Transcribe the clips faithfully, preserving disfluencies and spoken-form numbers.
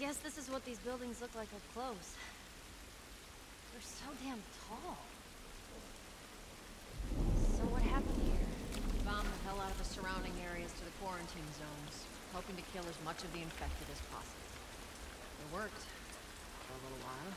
guess this is what these buildings look like up close. They're so damn tall. So what happened here? We bombed the hell out of the surrounding areas to the quarantine zones, hoping to kill as much of the infected as possible. It worked. For a little while.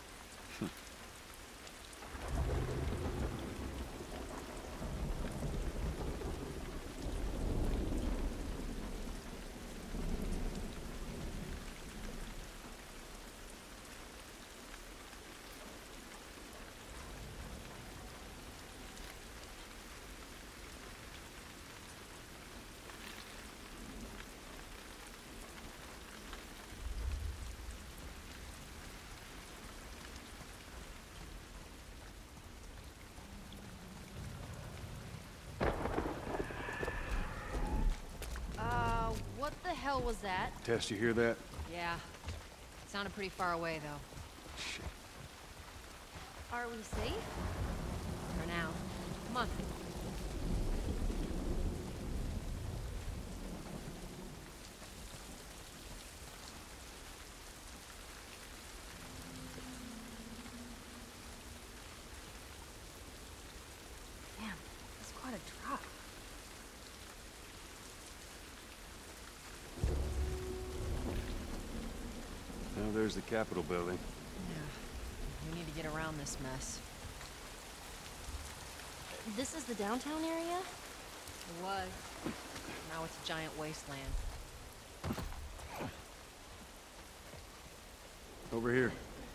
What the hell was that? Tess, you hear that? Yeah. It sounded pretty far away, though. Shit. Are we safe? For now. Come on. Damn, that's quite a drop. Now there's the Capitol building. Yeah. We need to get around this mess. This is the downtown area? It was. Now it's a giant wasteland. Over here.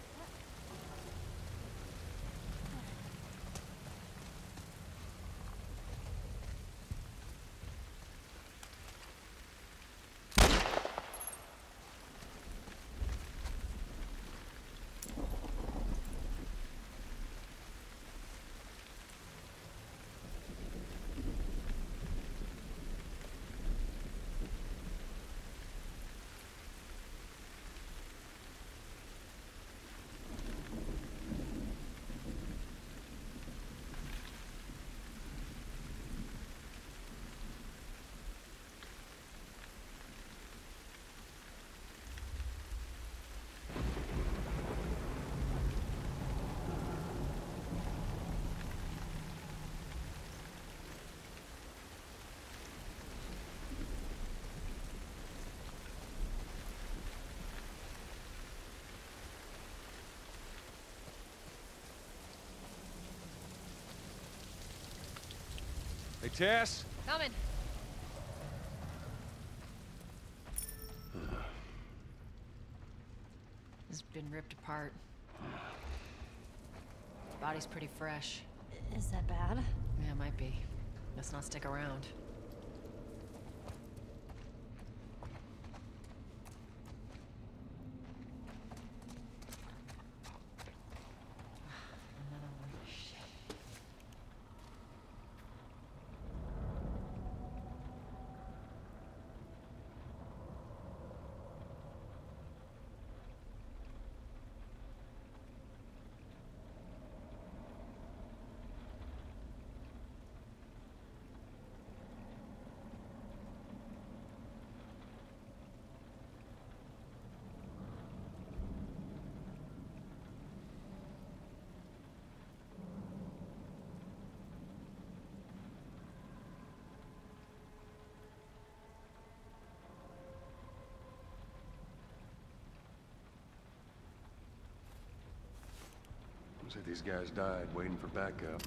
Hey, Tess? Coming. It's been ripped apart. Body's pretty fresh. Is that bad? Yeah, it might be. Let's not stick around. Looks like these guys died waiting for backup.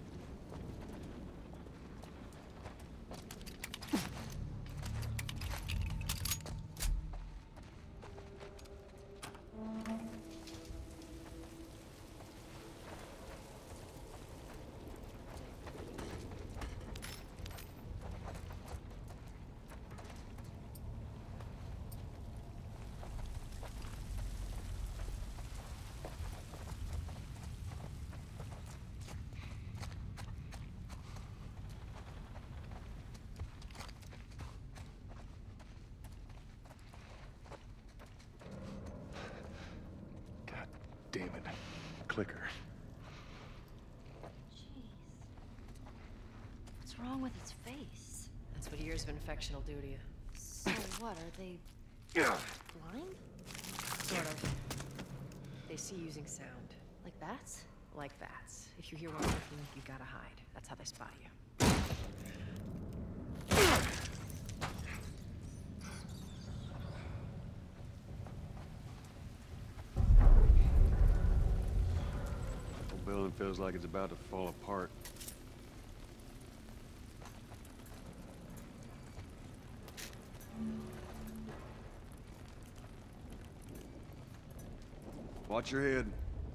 Damn it. Clicker. Jeez. What's wrong with its face? That's what years of infection will do to you. So what, are they Yeah. blind? Sort of. They see using sound. Like bats? Like bats. If you hear one working, you gotta hide. That's how they spot you. The building feels like it's about to fall apart. Watch your head.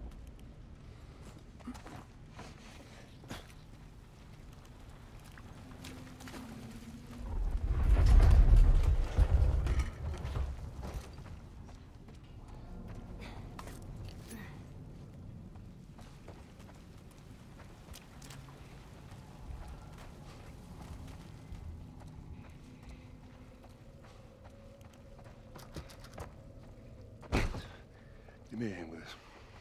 Give me a hand with this.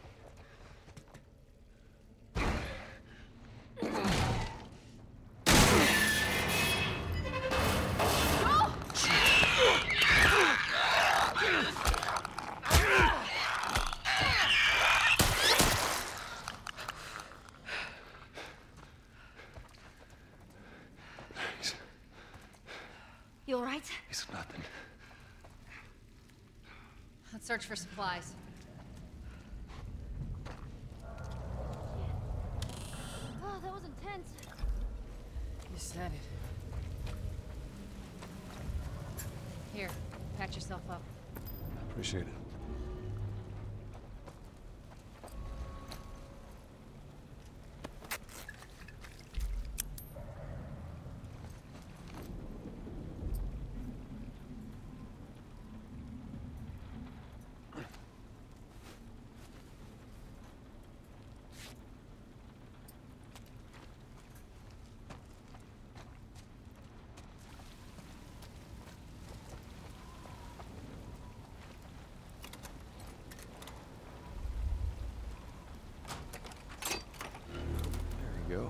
You all right? It's nothing. Let's search for supplies. Oh, that was intense. You said it. Here, patch yourself up. Appreciate it. Go.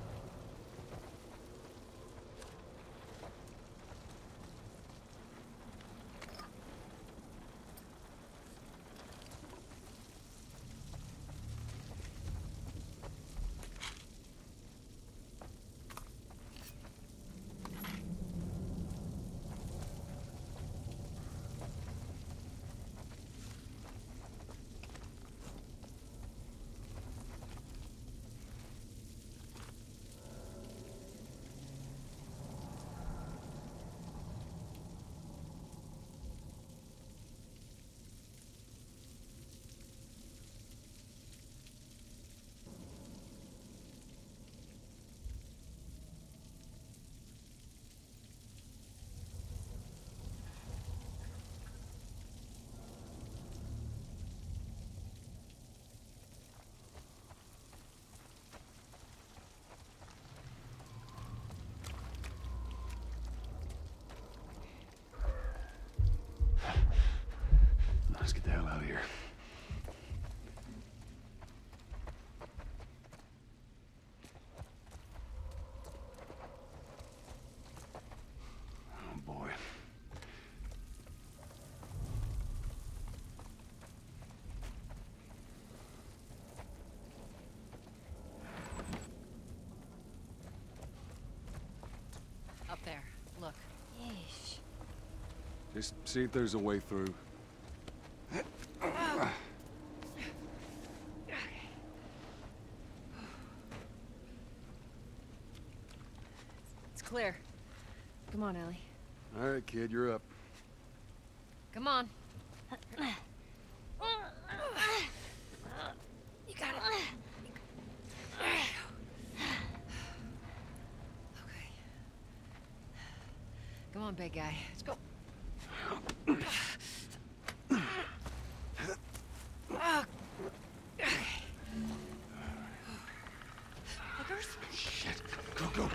Let's get the hell out of here. Oh boy. Up there. Look. Yeesh. Just see if there's a way through. It's clear. Come on, Ellie. All right, kid, you're up. Come on. You got it. Okay. Come on, big guy. Let's go. Shit. Go, go.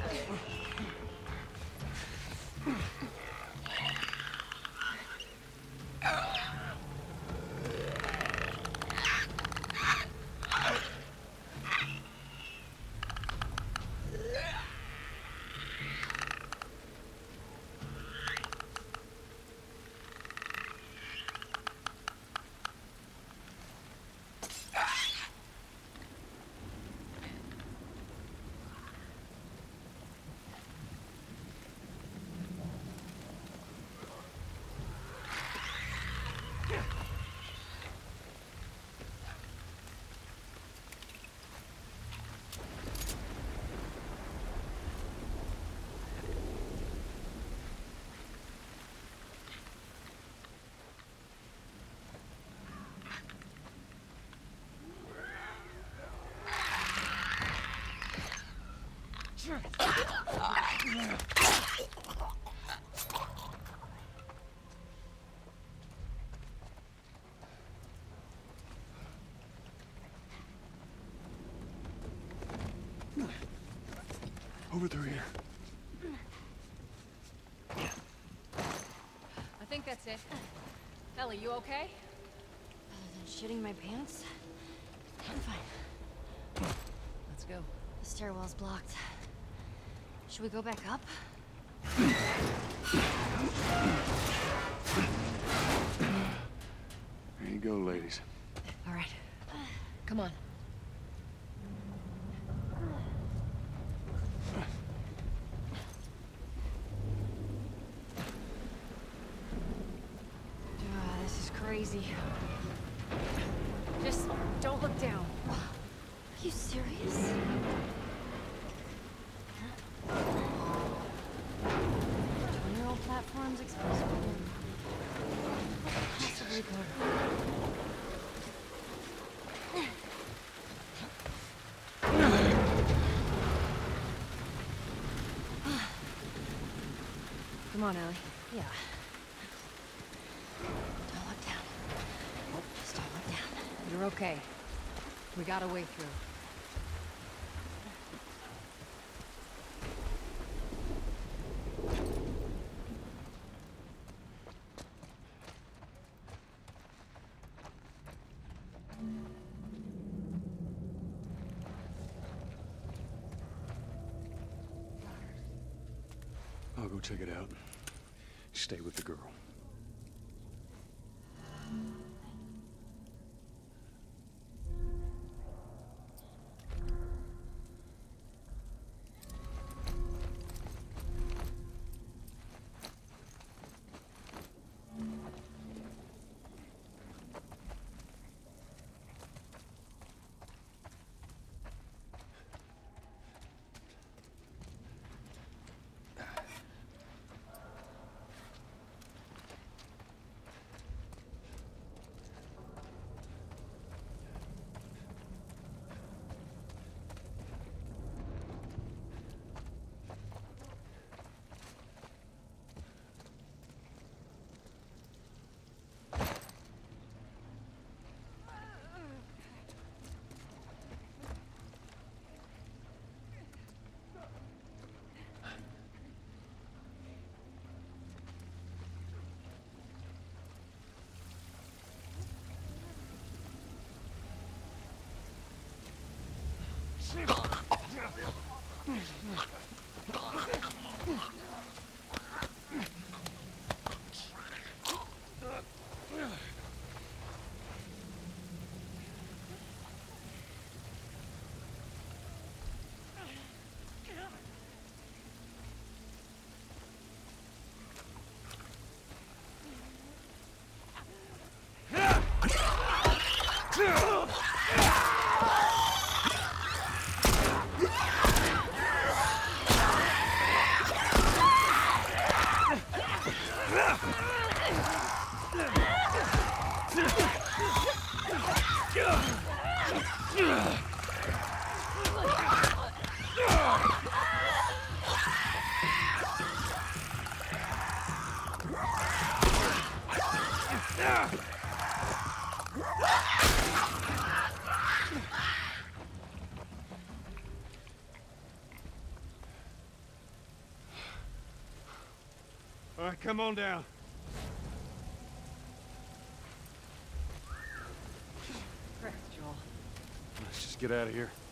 Over through here. I think that's it. Ellie, you okay? Other than shitting my pants, I'm fine. Let's go. The stairwell's blocked. Should we go back up? There you go, ladies. All right. Come on. Ah, this is crazy. Just don't look down. Are you serious? twenty-year-old platforms exposed. Possibly good. Come on, Ellie. Yeah. Don't look down. Just don't look down. You're okay. We got a way through. I'll go check it out. Stay with the girl. All right, come on down. Correct, Joel. Let's just get out of here.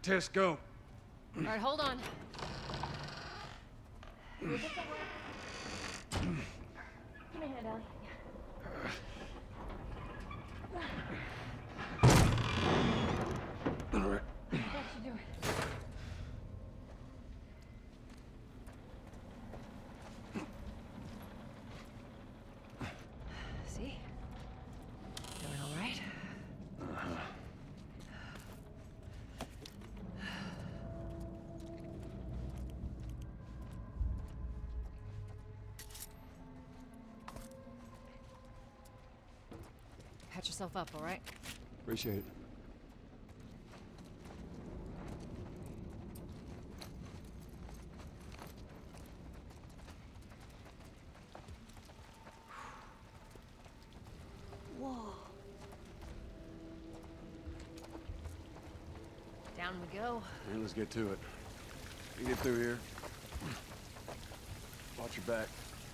Tess, go. All right, hold on. Give me a hand, Ellie. All right. What you doing? See? Doing all right? Uh-huh. Patch yourself up, all right? Appreciate it. Whoa. Down we go. Man, let's get to it. You get through here. Watch your back.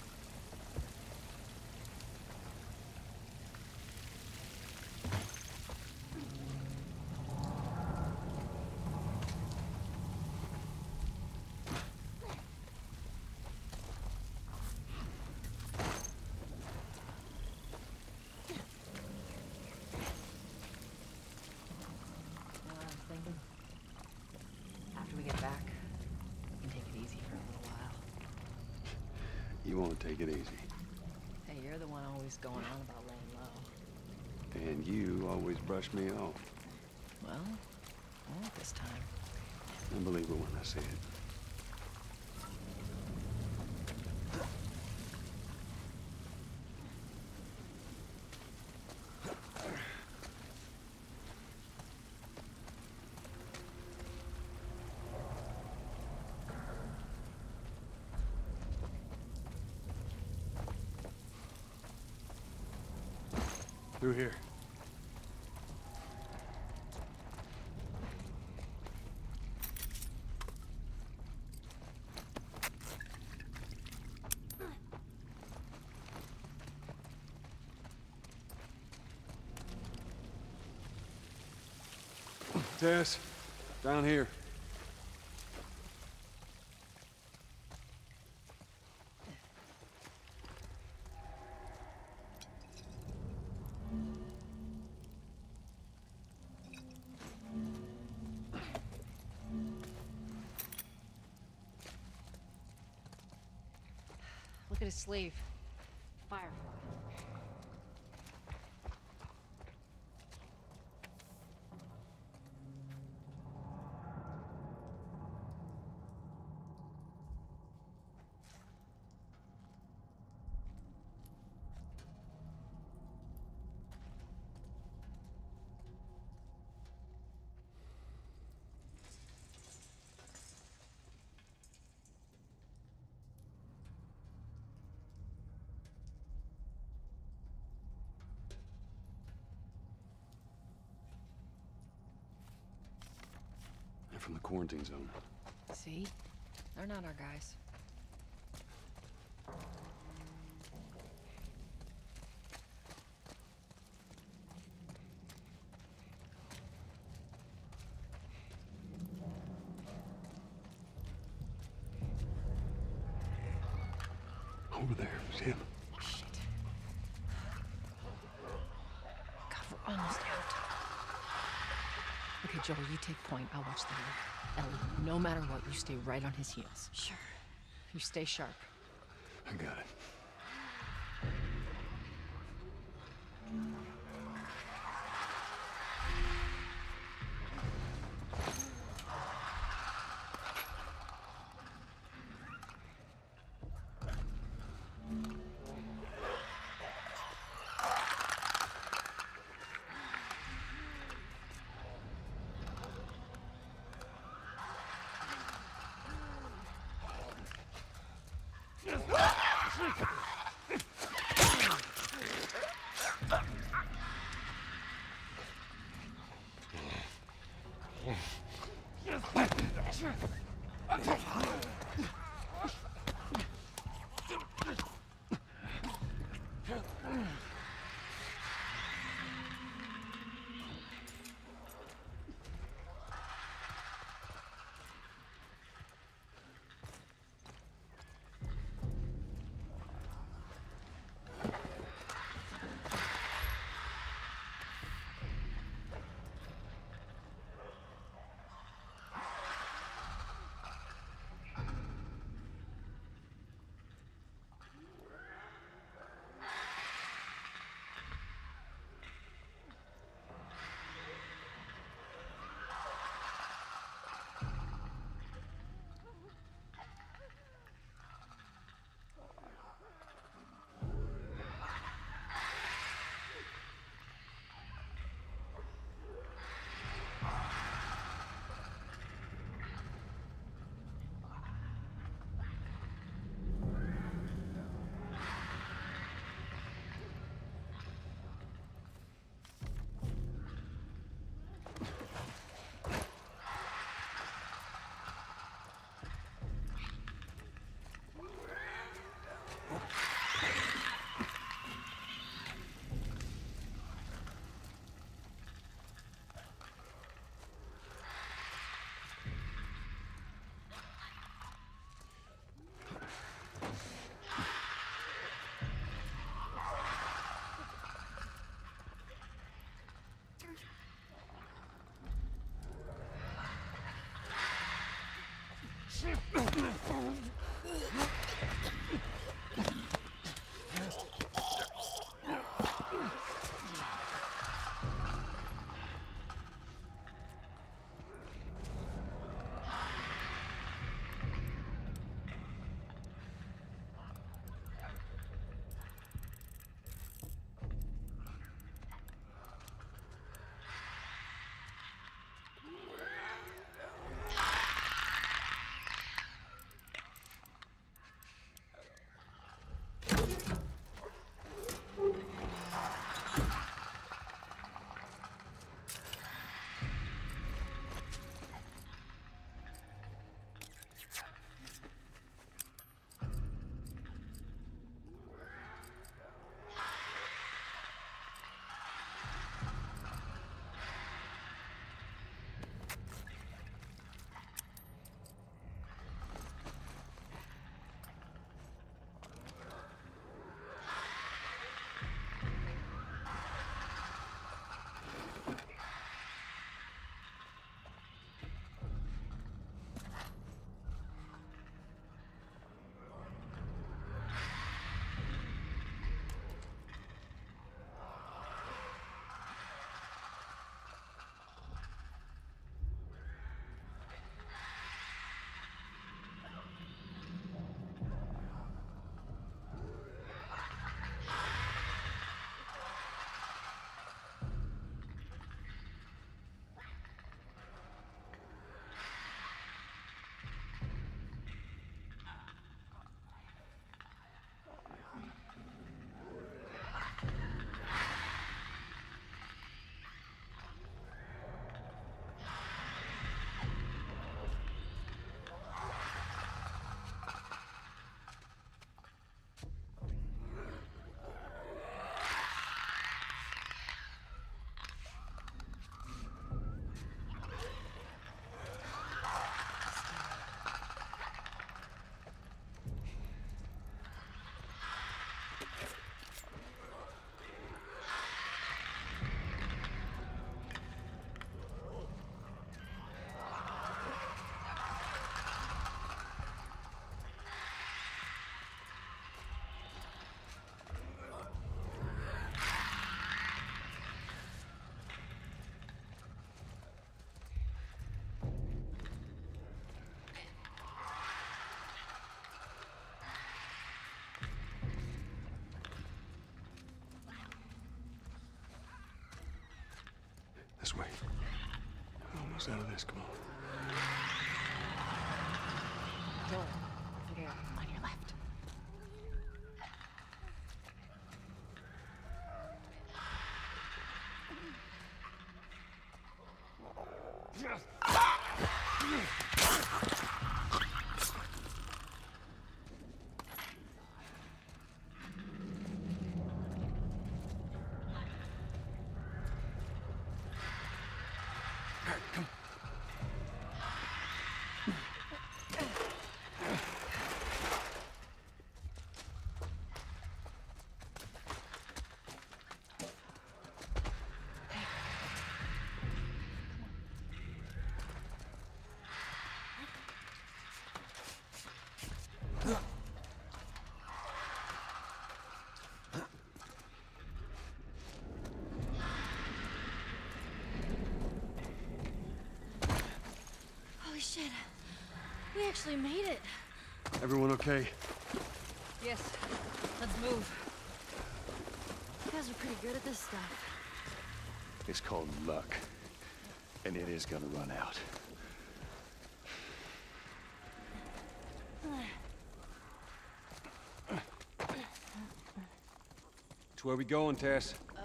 After we get back, we can take it easy for a little while. You won't take it easy. Hey, you're the one always going on about laying low. And you always brush me off. Well, I won't this time. I believe it when I see it. Through here. Tess, down here. Look at his sleeve. Firefly. They're from the quarantine zone. See? They're not our guys. Over there, see him? Shit. God, we're almost out. Okay, Joel, you take point. I'll watch the rear. Ellie, no matter what, you stay right on his heels. Sure. You stay sharp. I got it. This way. We're almost out of this, come on. Door. Over there, on your left. Shit. We actually made it. Everyone okay? Yes. Let's move. You guys are pretty good at this stuff. It's called luck. And it is gonna run out. To where we going, Tess? Uh...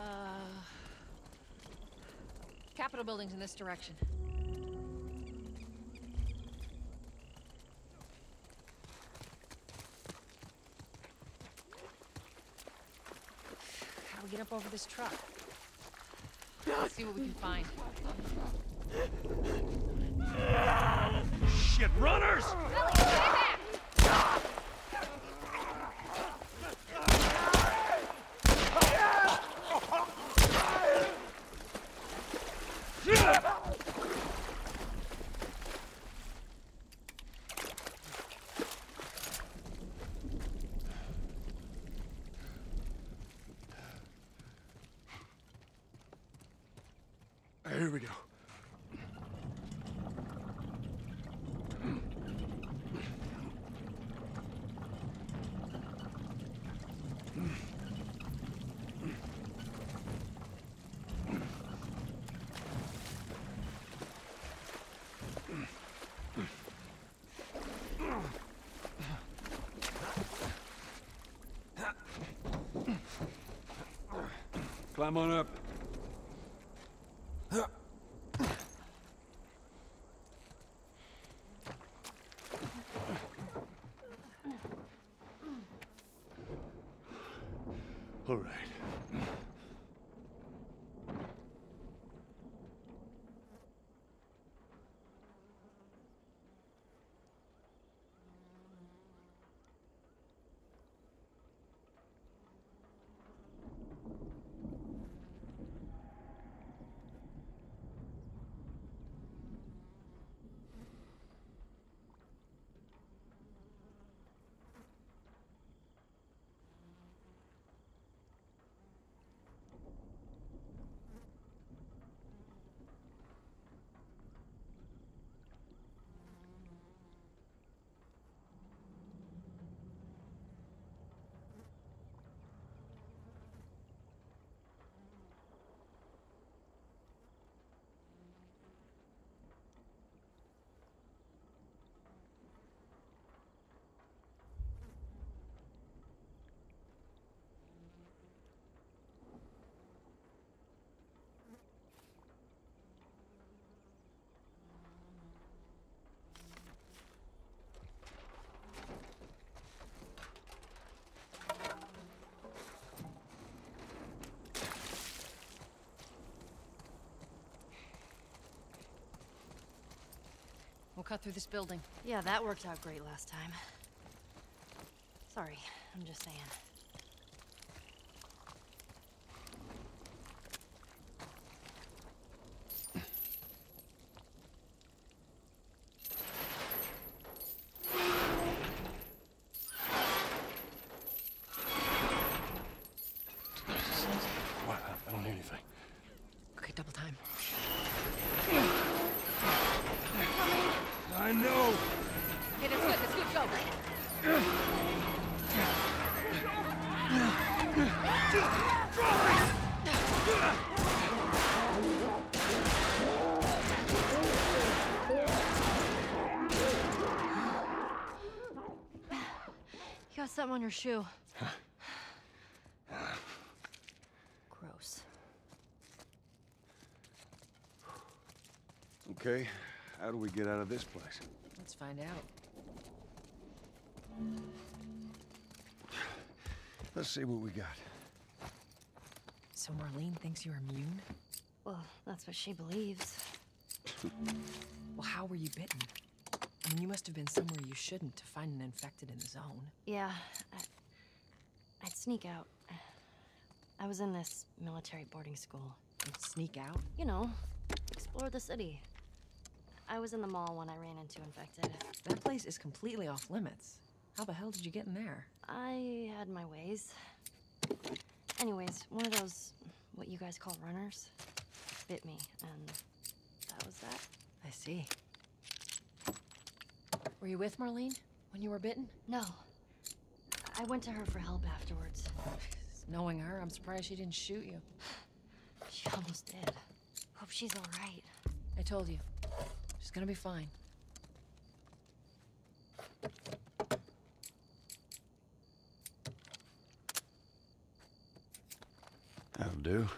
Capitol building's in this direction. How do we get up over this truck? Let's see what we can find. Shit, runners! Ellie, stay back! here we go. Climb on up. All right. We'll cut through this building. Yeah, that worked out great last time. Sorry, I'm just saying. What? I don't hear anything. Okay, double time. I know! Okay, that's good, that's good, go! You got something on your shoe. Gross. Okay, how do we get out of this place? Let's find out. Let's see what we got. So Marlene thinks you're immune? Well, that's what she believes. Well, how were you bitten? I mean, you must have been somewhere you shouldn't to find an infected in the zone. Yeah, I, I'd sneak out. I was in this military boarding school. You'd sneak out? You know, explore the city. I was in the mall when I ran into infected. That place is completely off limits. How the hell did you get in there? I had my ways. Anyways, one of those, what you guys call runners, bit me, and that was that. I see. Were you with Marlene when you were bitten? No. I went to her for help afterwards. Knowing her, I'm surprised she didn't shoot you. She almost did. Hope she's all right. I told you. She's gonna be fine. That'll do.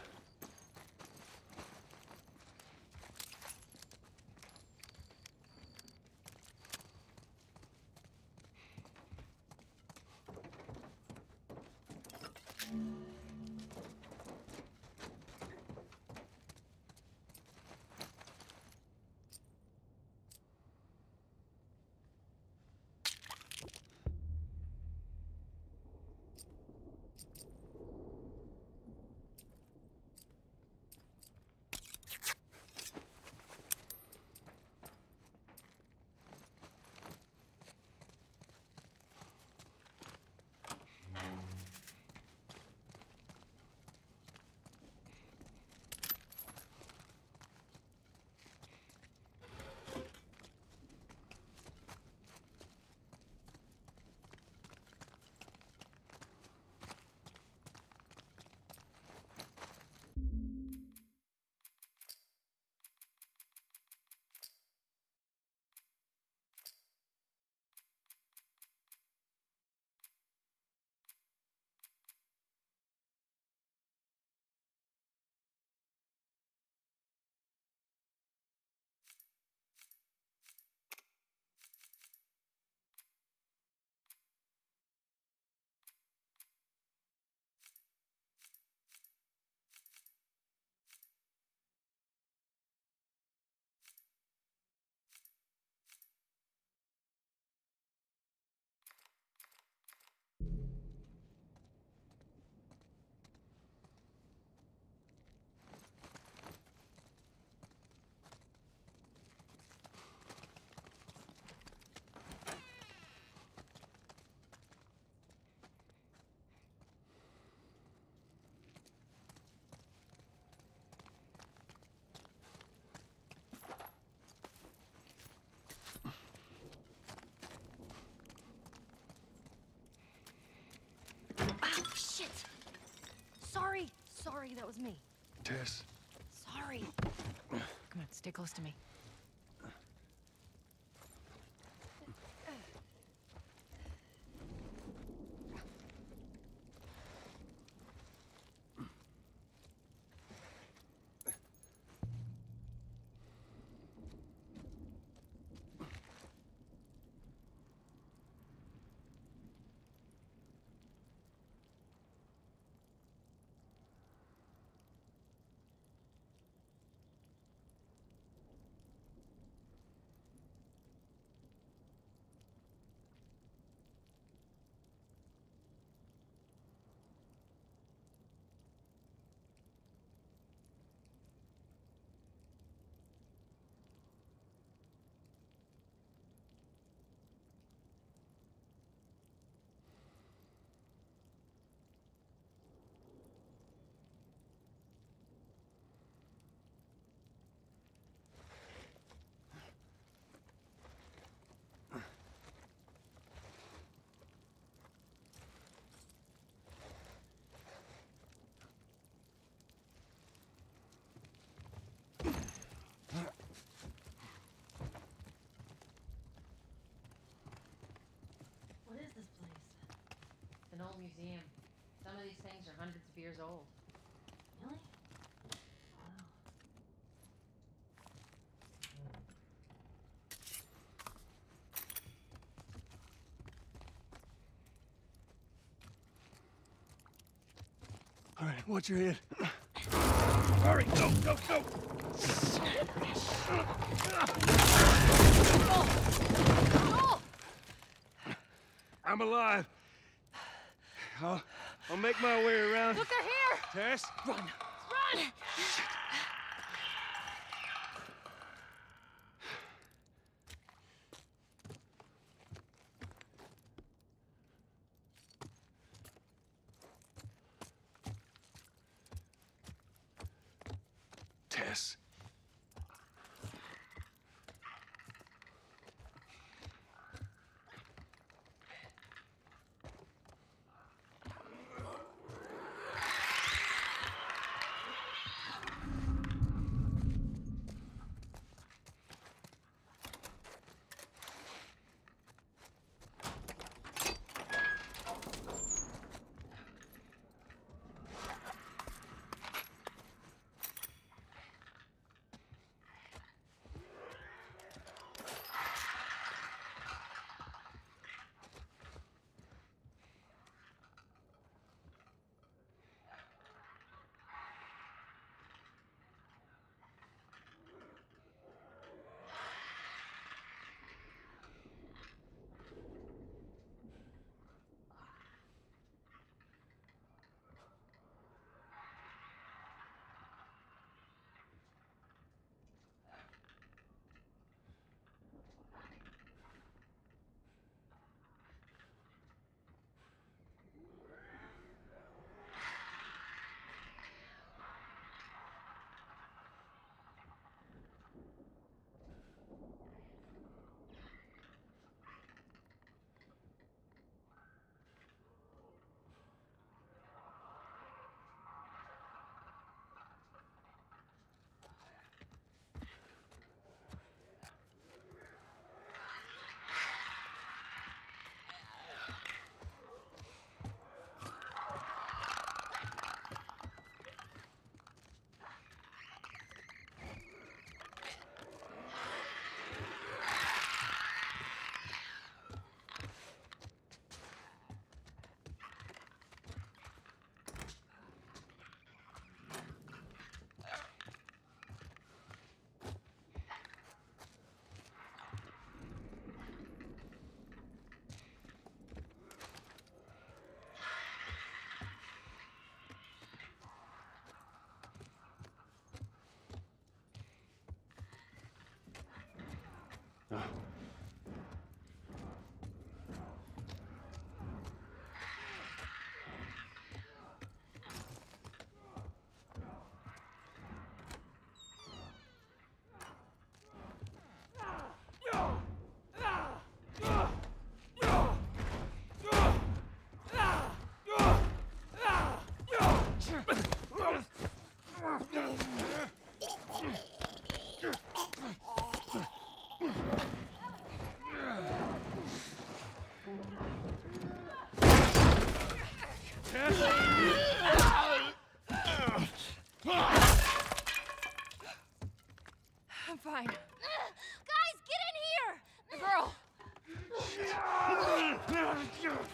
Sorry, that was me. Tess. Sorry. Come on, stay close to me. An old museum. Some of these things are hundreds of years old. Really? Wow. All right, watch your head. Hurry, go, go, go! I'm alive. I'll, I'll make my way around. Look, they're here! Tess? Run! Run! Tess.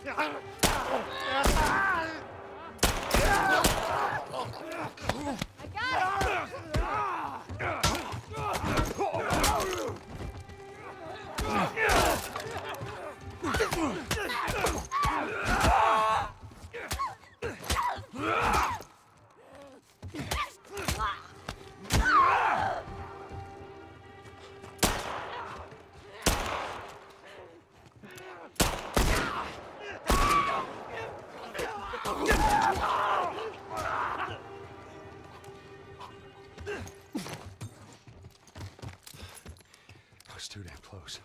It's too damn close.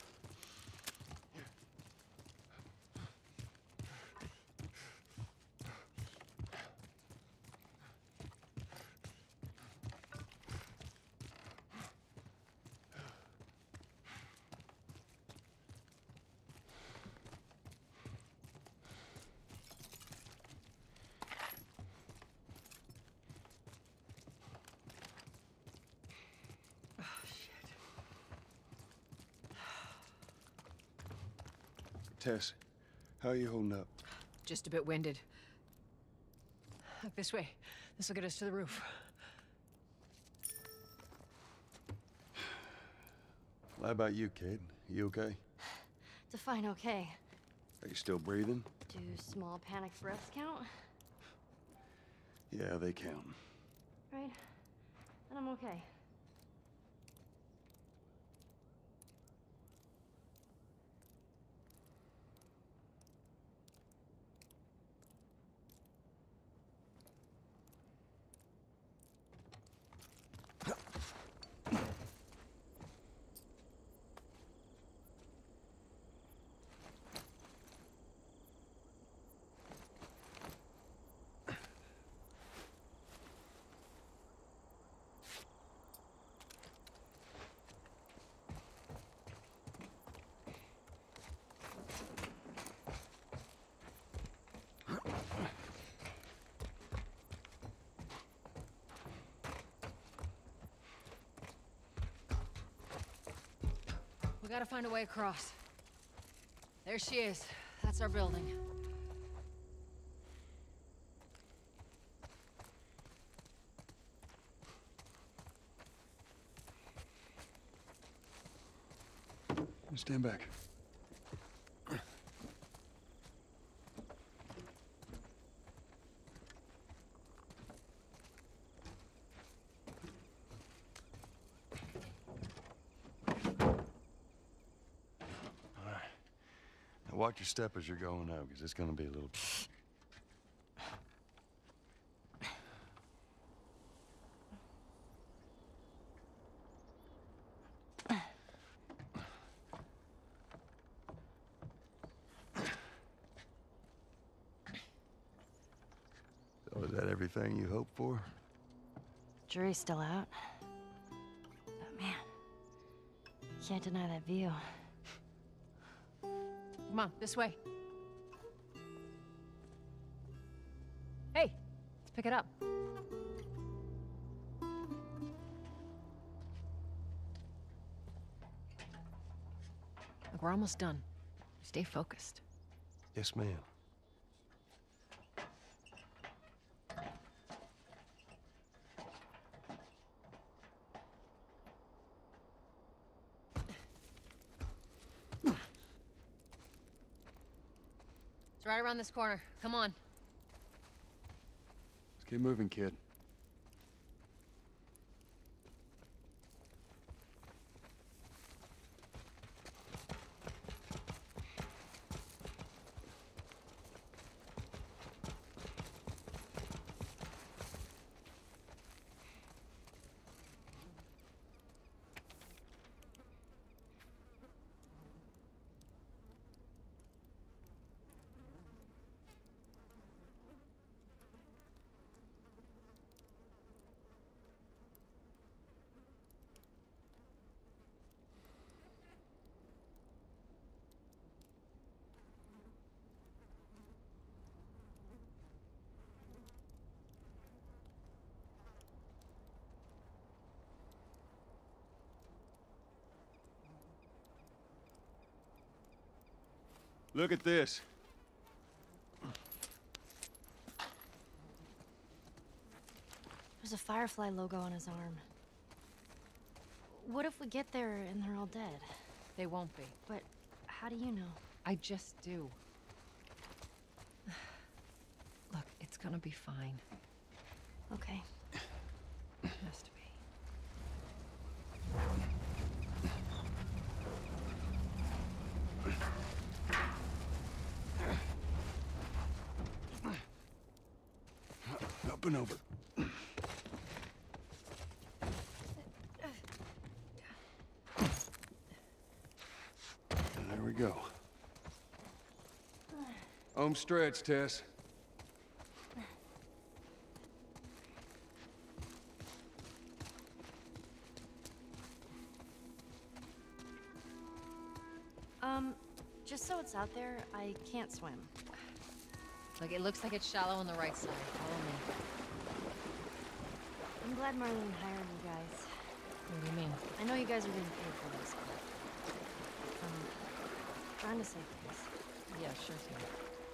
Tess, how are you holding up? Just a bit winded. Look this way. This will get us to the roof. How about you, kid? You okay? Define okay. Are you still breathing? Do small panic breaths count? Yeah, they count. Right. Then I'm okay. We gotta find a way across. There she is. That's our building. Stand back. Watch your step as you're going out, because it's going to be a little... So is that everything you hoped for? Jury's still out. But man, can't deny that view. Come on, this way. Hey, let's pick it up. Look, we're almost done. Stay focused. Yes, ma'am. It's right around this corner. Come on. Let's keep moving, kid. Look at this. There's a Firefly logo on his arm. What if we get there and they're all dead? They won't be. But how do you know? I just do. Look, it's gonna be fine. Okay. It has to be. Up and over. There we go. Home stretch, Tess. Um, just so it's out there, I can't swim. Look, it looks like it's shallow on the right side. Follow me. I'm glad Marlene hired you guys. What do you mean? I know you guys are getting paid for this, but I'm trying to save things. Yeah, sure thing.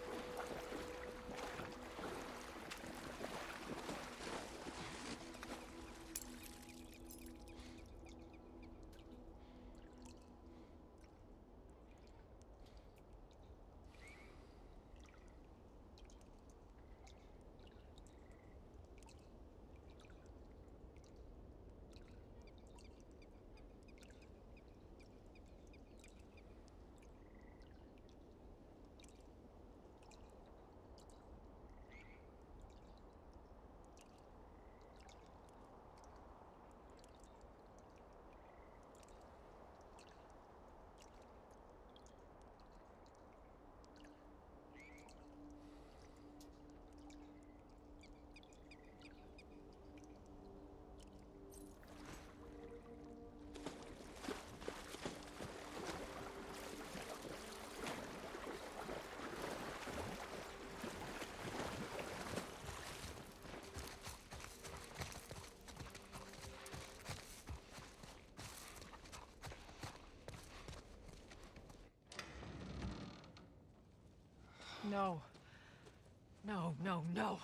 No. No, no, no.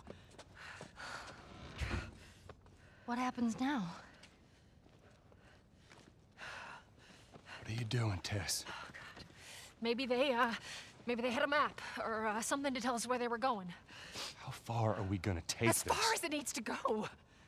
What happens now? What are you doing, Tess? Oh, God. Maybe they, uh, maybe they had a map or uh, something to tell us where they were going. How far are we gonna take As this? far as it needs to go.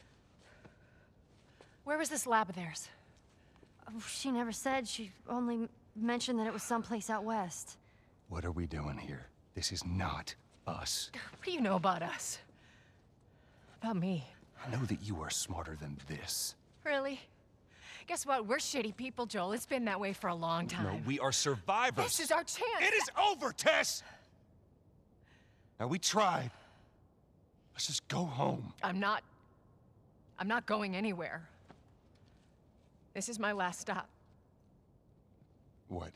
Where was this lab of theirs? Oh, she never said. She only m- mentioned that it was someplace out west. What are we doing here? This is not us. What do you know about us? About me? I know that you are smarter than this. Really? Guess what? We're shitty people, Joel. It's been that way for a long time. No, we are survivors. This is our chance. It is over, Tess! Now, we tried. Let's just go home. I'm not... I'm not going anywhere. This is my last stop. What?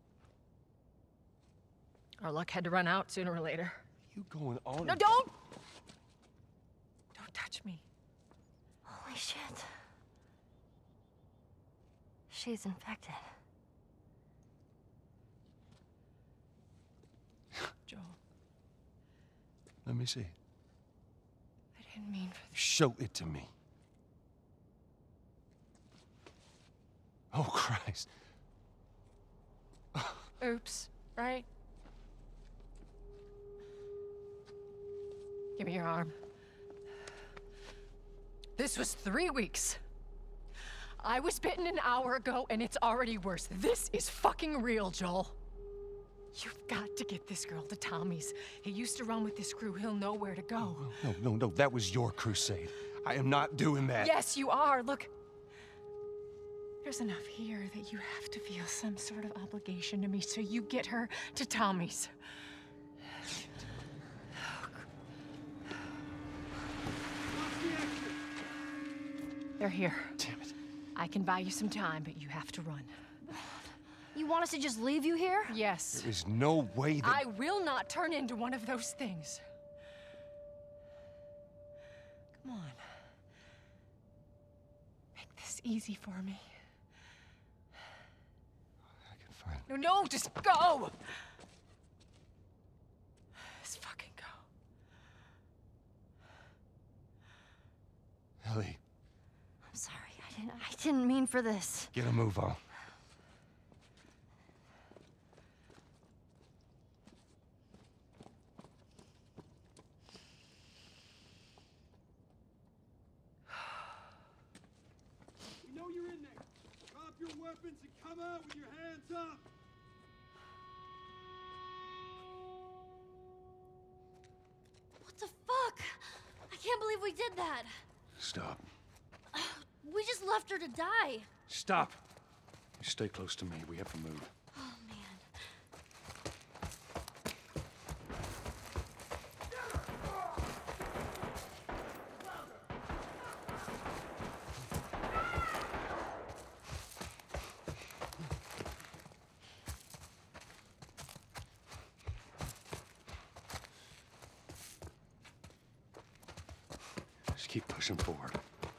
Our luck had to run out sooner or later. You going on? No, and- don't! Don't touch me. Holy shit. She's infected. Joel, Let me see. I didn't mean for this. Show it to me. Oh, Christ. Oops, right? Give me your arm. This was three weeks. I was bitten an hour ago, and it's already worse. This is fucking real, Joel. You've got to get this girl to Tommy's. He used to run with this crew. He'll know where to go. No, no, no, that was your crusade. I am not doing that. Yes, you are. Look, there's enough here that you have to feel some sort of obligation to me, so you get her to Tommy's. They're here. Damn it. I can buy you some time, but you have to run. You want us to just leave you here? Yes. There is no way that... I will not turn into one of those things. Come on. Make this easy for me. I can find... No, no, just go! Just fucking go. Ellie, I'm sorry. I didn't, I didn't mean for this. get a move on. We know you're in there. Drop your weapons and come out with your hands up. What the fuck? I can't believe we did that. Stop. We just left her to die. Stop. You stay close to me. We have to move. Oh, man. Just keep pushing forward.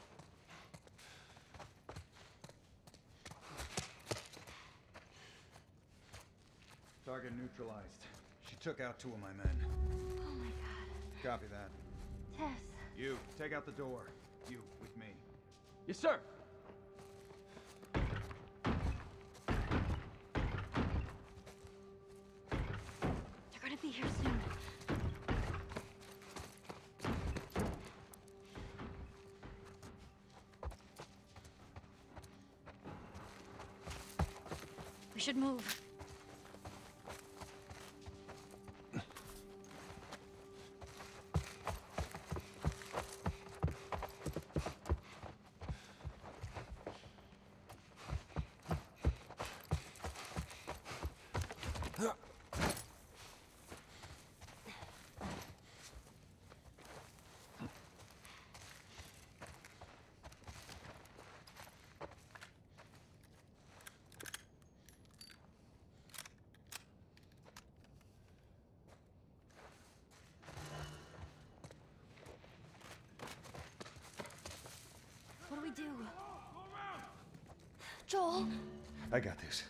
Target neutralized. She took out two of my men. Oh, my God. Copy that. Tess. You, take out the door. You, with me. Yes, sir. They're gonna be here soon. We should move. What do we do? Joel? I got this.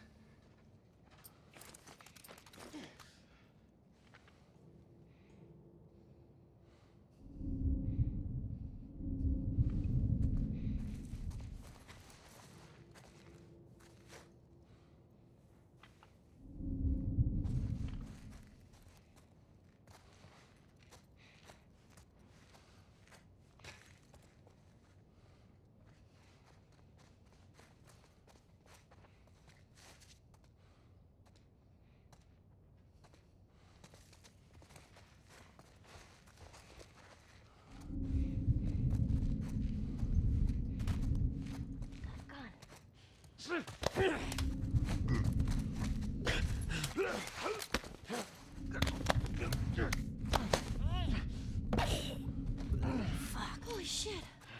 Fuck. Holy shit.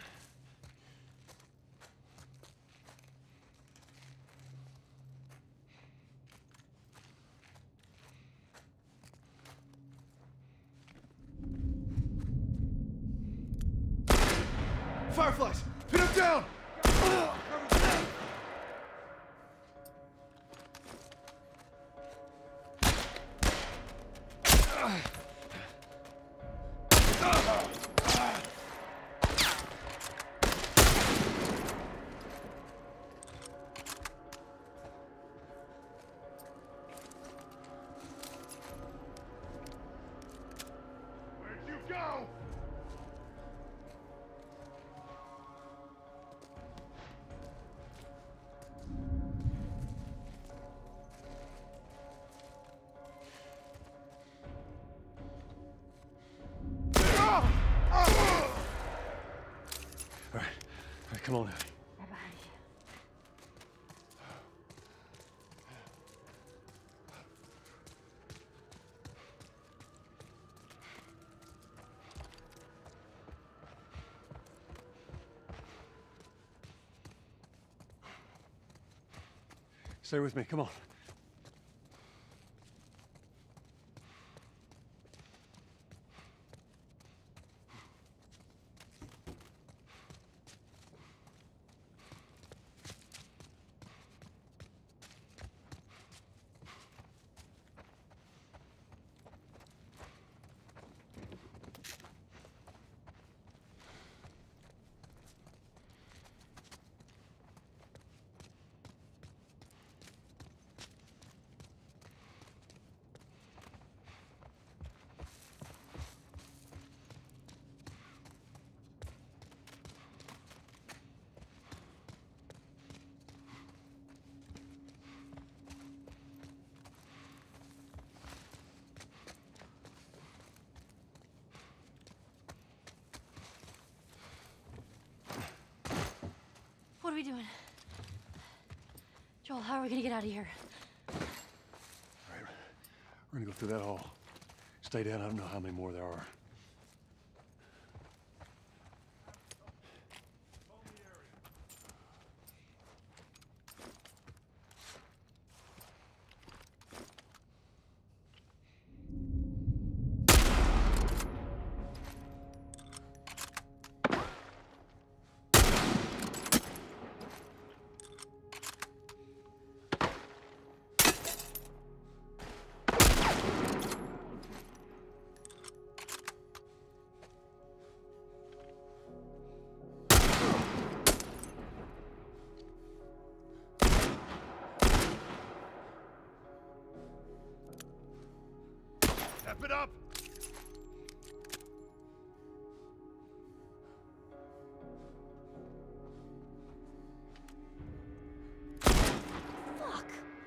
Fireflies! Pin him down! Where'd you go? All right, all right, come on, Ellie. Right behind you. Stay with me, come on. we doing? Joel, how are we gonna get out of here? All right, we're gonna go through that hall. Stay down, I don't know how many more there are. Step it up! Fuck!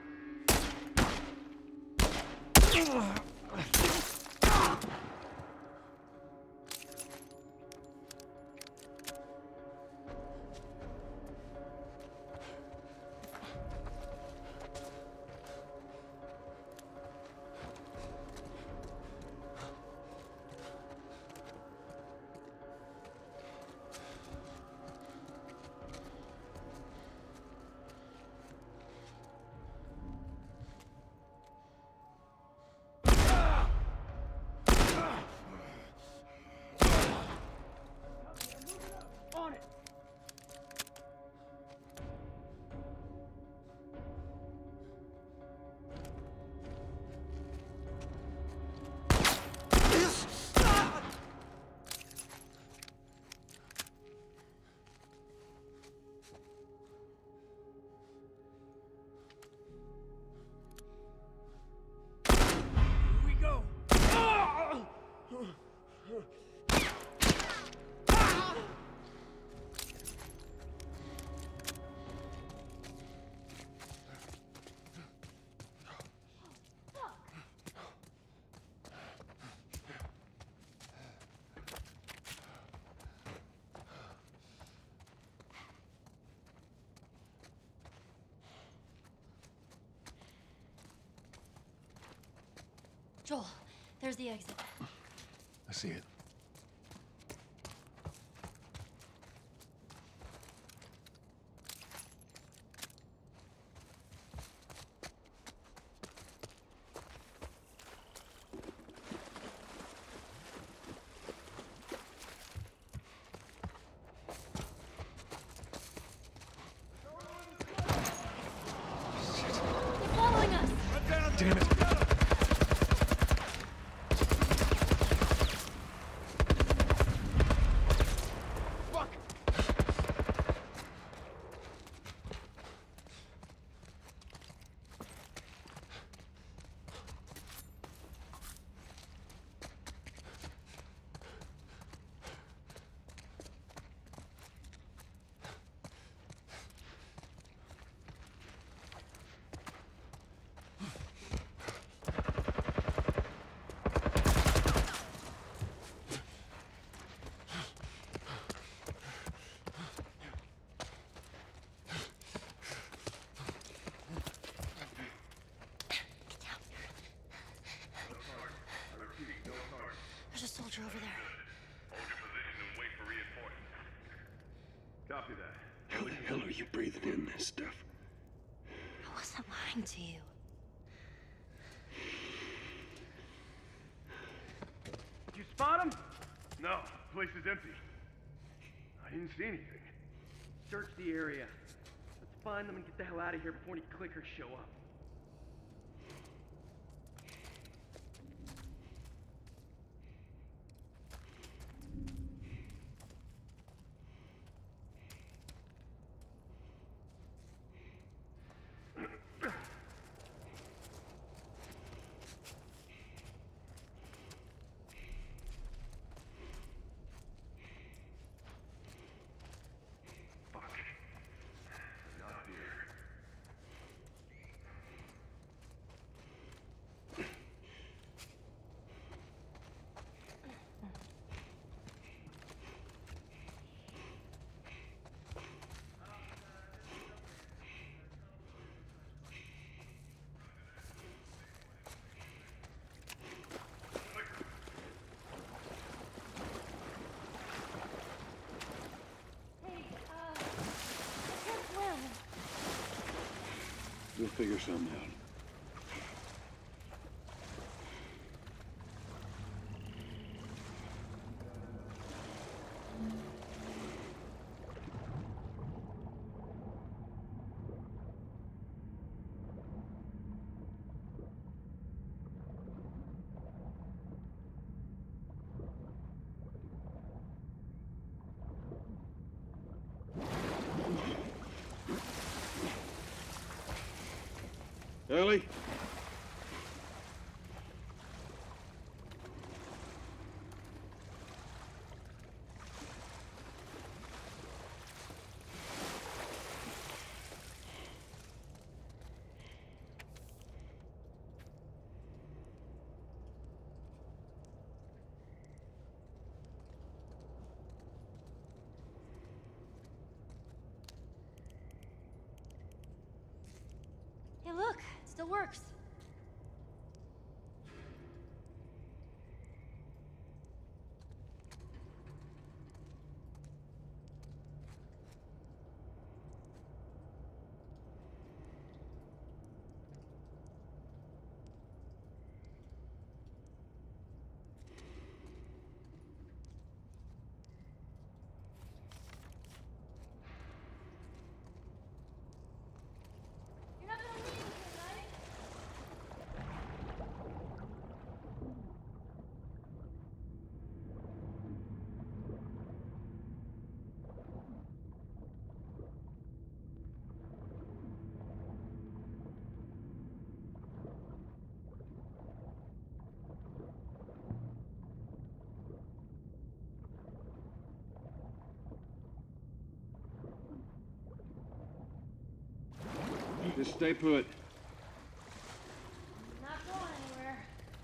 Joel, there's the exit. I see it. They're following us! Damn it! There's a soldier over there. Hold your position and wait for reinforcements. Copy that. How the hell are you breathing in this stuff? I wasn't lying to you. Did you spot him? No, the place is empty. I didn't see anything. Search the area. Let's find them and get the hell out of here before any clickers show up. figure something out. Ellie? Hey, look, it still works. You're not gonna leave me, right? Just stay put. Not going anywhere.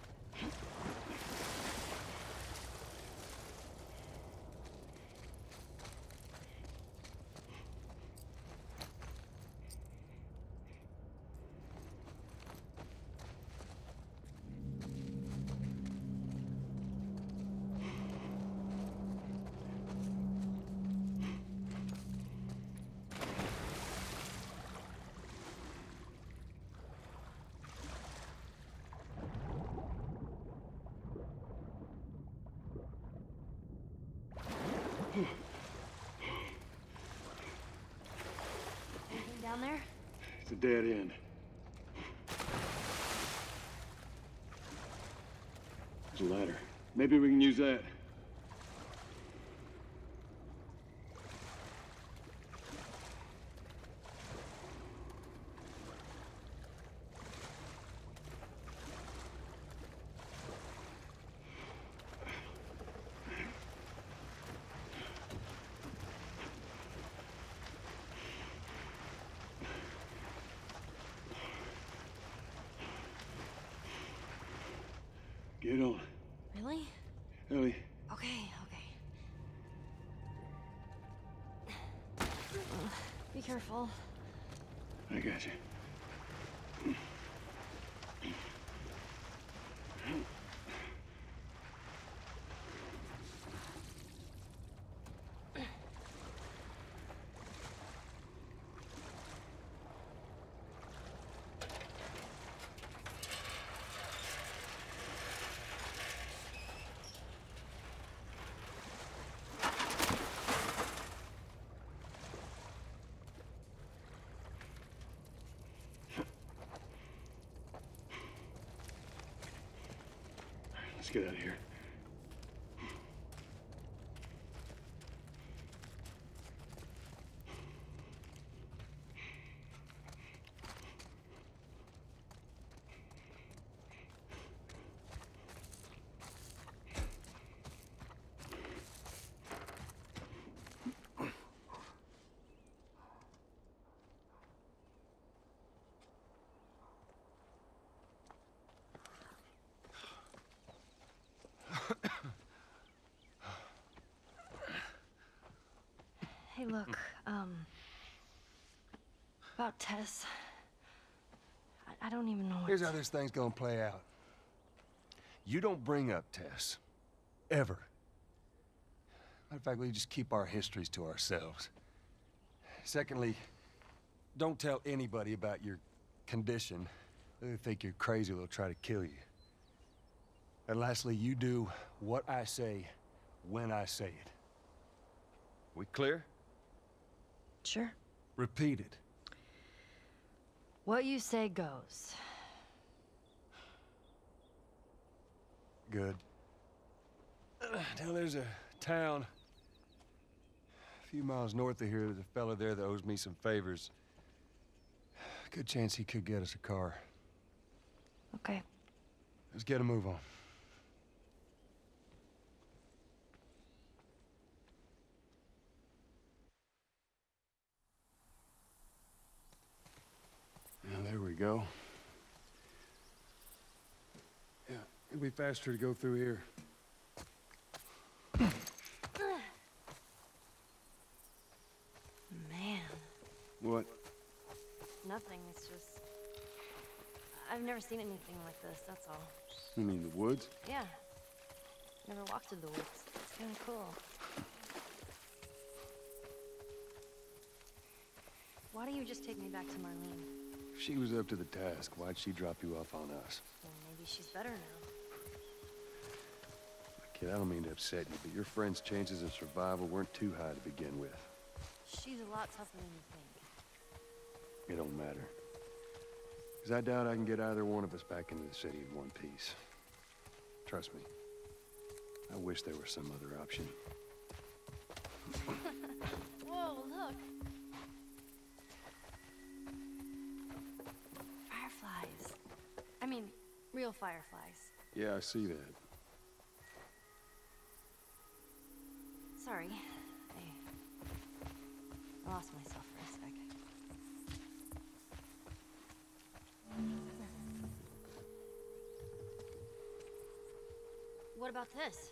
Anything down there? It's a dead end. There's a ladder. Maybe we can use that. Get on. Really? Ellie, Okay, okay. Be careful. I got you. Let's get out of here. Hey, look, um... about Tess. I, I don't even know what Here's to... how this thing's gonna play out. You don't bring up Tess. Ever. Matter of fact, we just keep our histories to ourselves. Secondly, don't tell anybody about your condition, they think you're crazy, they'll try to kill you. And lastly, you do what I say, when I say it. We clear? Sure. Repeat it. What you say goes. Good. Uh, now there's a town a few miles north of here. There's a fella there that owes me some favors. Good chance he could get us a car. Okay. Let's get a move on. Now, there we go. Yeah, it'll be faster to go through here. Man. What? Nothing, it's just... I've never seen anything like this, that's all. You mean the woods? Yeah. Never walked through the woods. It's kinda cool. Why don't you just take me back to Marlene? If she was up to the task, why'd she drop you off on us? Well, maybe she's better now. Kid, I don't mean to upset you, but your friend's chances of survival weren't too high to begin with. She's a lot tougher than you think. It don't matter. Because I doubt I can get either one of us back into the city in one piece. Trust me. I wish there was some other option. Whoa, look! Fireflies. I mean, real fireflies. Yeah, I see that. Sorry. I... I lost myself for a sec. What about this?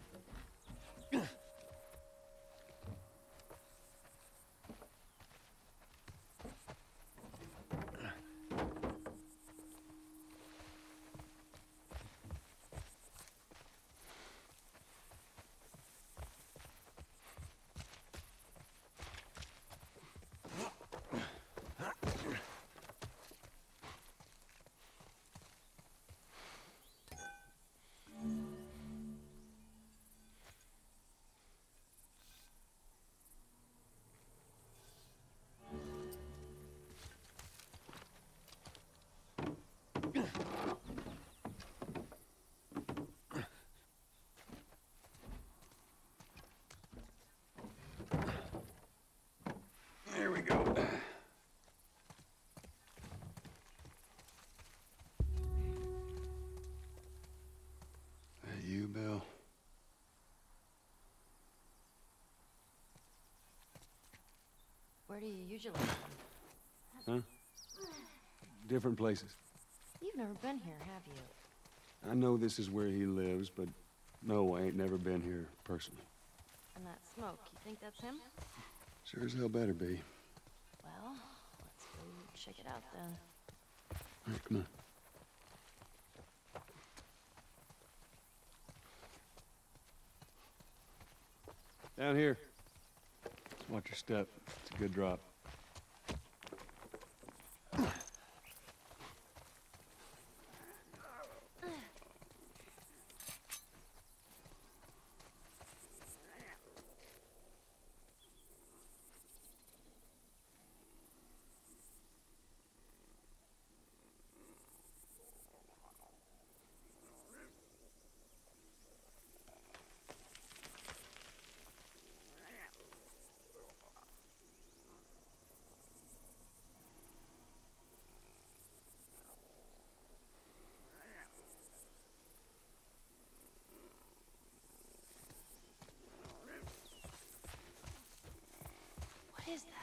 There we go. That you, Bill? Where do you usually Huh? Different places. You've never been here, have you? I know this is where he lives, but no, I ain't never been here personally. And that smoke, you think that's him? Sure as hell better be. Well, let's go check it out then. All right, come on. Down here. Watch your step. It's a good drop. What is that?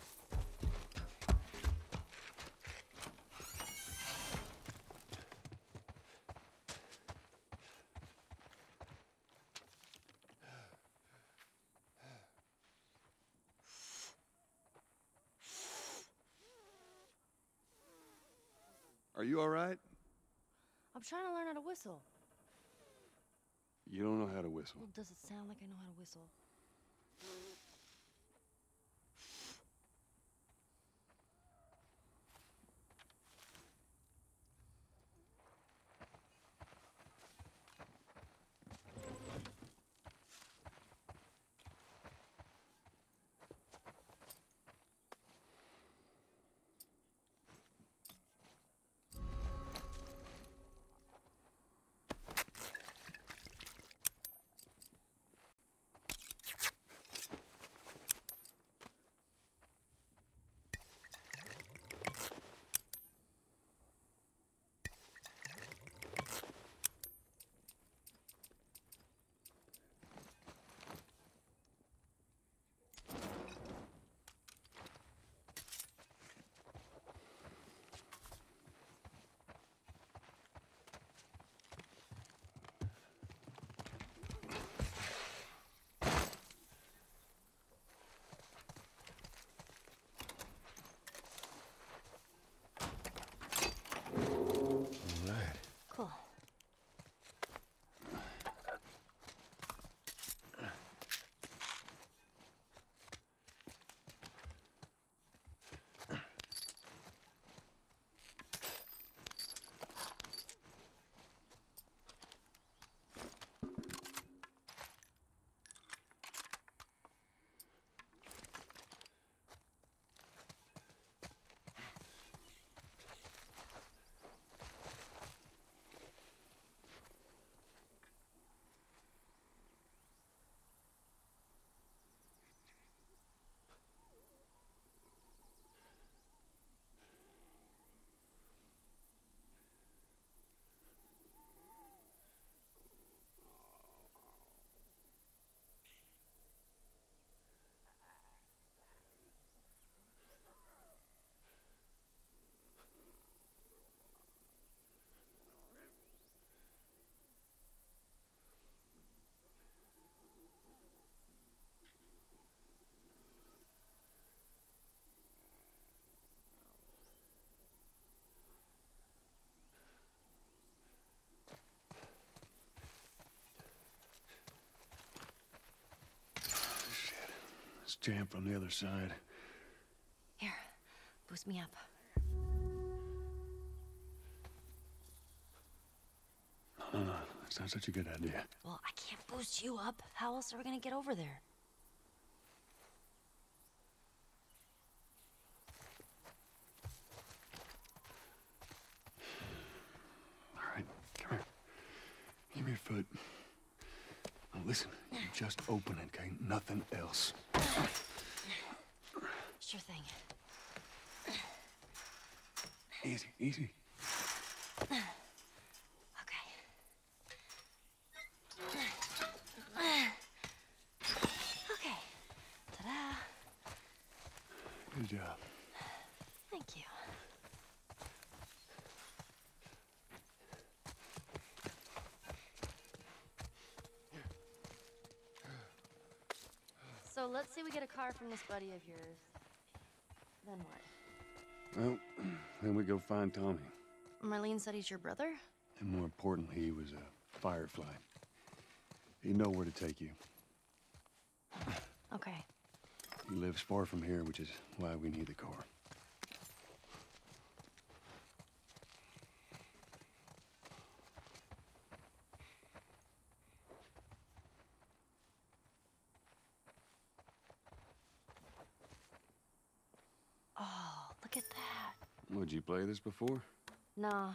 Are you all right? I'm trying to learn how to whistle. You don't know how to whistle. Well, does it sound like I know how to whistle? jammed from the other side. Here, boost me up. No, no, no. That's not such a good idea. Well, I can't boost you up. How else are we gonna get over there? All right, come here. Give me your foot. Now listen, you just open it, okay? Nothing else. Sure thing. Easy, easy. Okay. Okay. Ta-da. Good job. Thank you. So let's say we get a car from this buddy of yours. Then what? Well, then we go find Tommy. Marlene said he's your brother? And more importantly, he was a firefly. He'd know where to take you. Okay. He lives far from here, which is why we need the car. Oh, look at that. Would you play this before? No.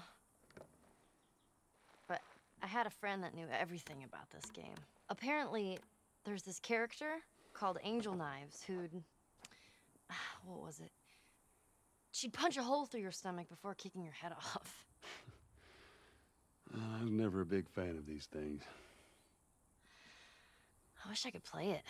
But I had a friend that knew everything about this game. Apparently, there's this character called Angel Knives who'd... What was it? She'd punch a hole through your stomach before kicking your head off. Uh, I was never a big fan of these things. I wish I could play it.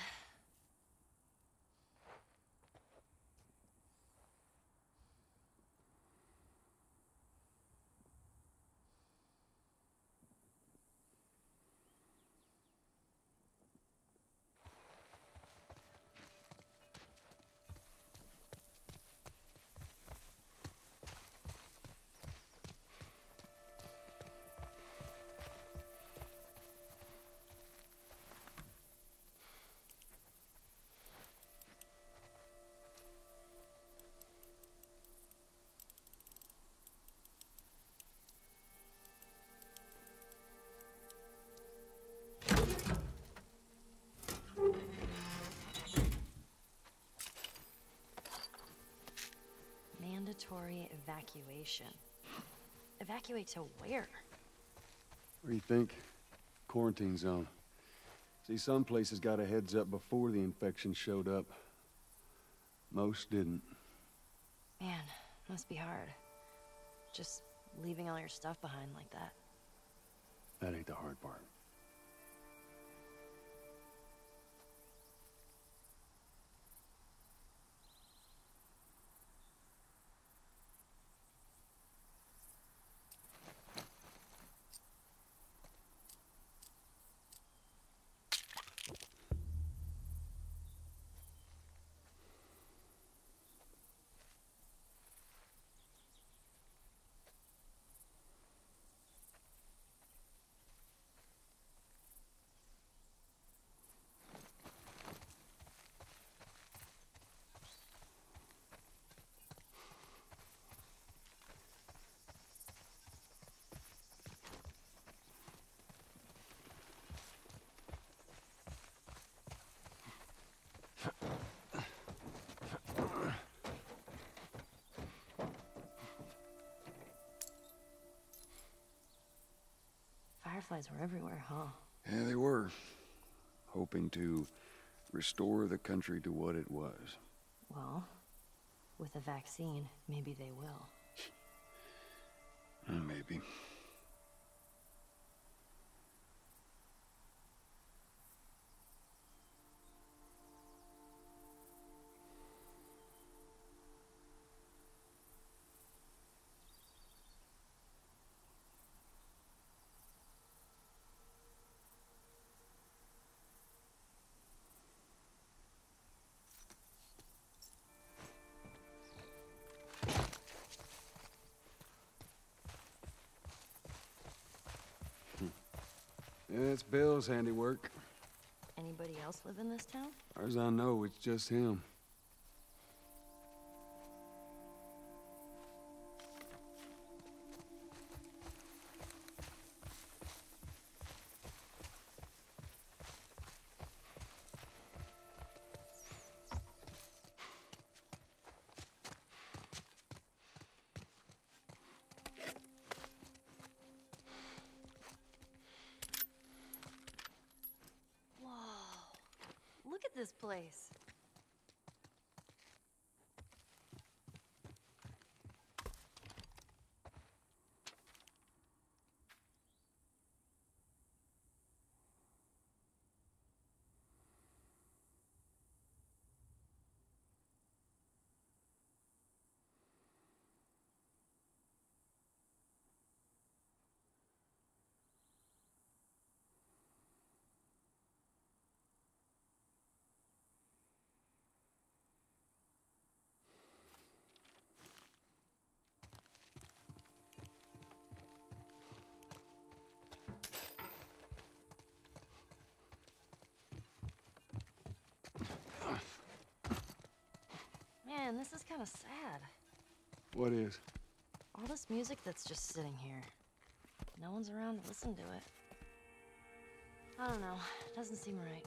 Mandatory evacuation. Evacuate to where? What do you think? Quarantine zone. See, some places got a heads up before the infection showed up. Most didn't. Man, must be hard. Just leaving all your stuff behind like that. That ain't the hard part. Fireflies were everywhere, huh? Yeah, they were. Hoping to restore the country to what it was. Well, with a vaccine, maybe they will. Uh, maybe. Yeah, it's Bill's handiwork. Anybody else live in this town? As far as I know, it's just him. Look at this place. Man, this is kind of sad. What is? All this music that's just sitting here. No one's around to listen to it. I don't know. Doesn't seem right.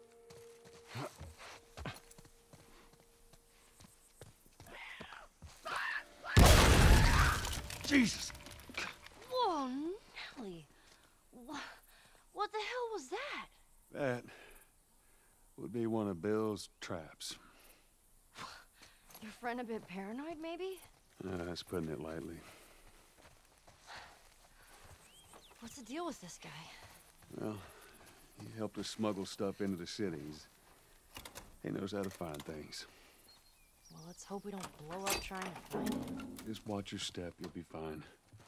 Jesus! Whoa, Nelly. What, what the hell was that? That would be one of Bill's traps. Your friend a bit paranoid, maybe? Uh, that's putting it lightly. What's the deal with this guy? Well, he helped us smuggle stuff into the cities. He knows how to find things. Well, let's hope we don't blow up trying to find it. Just watch your step, you'll be fine.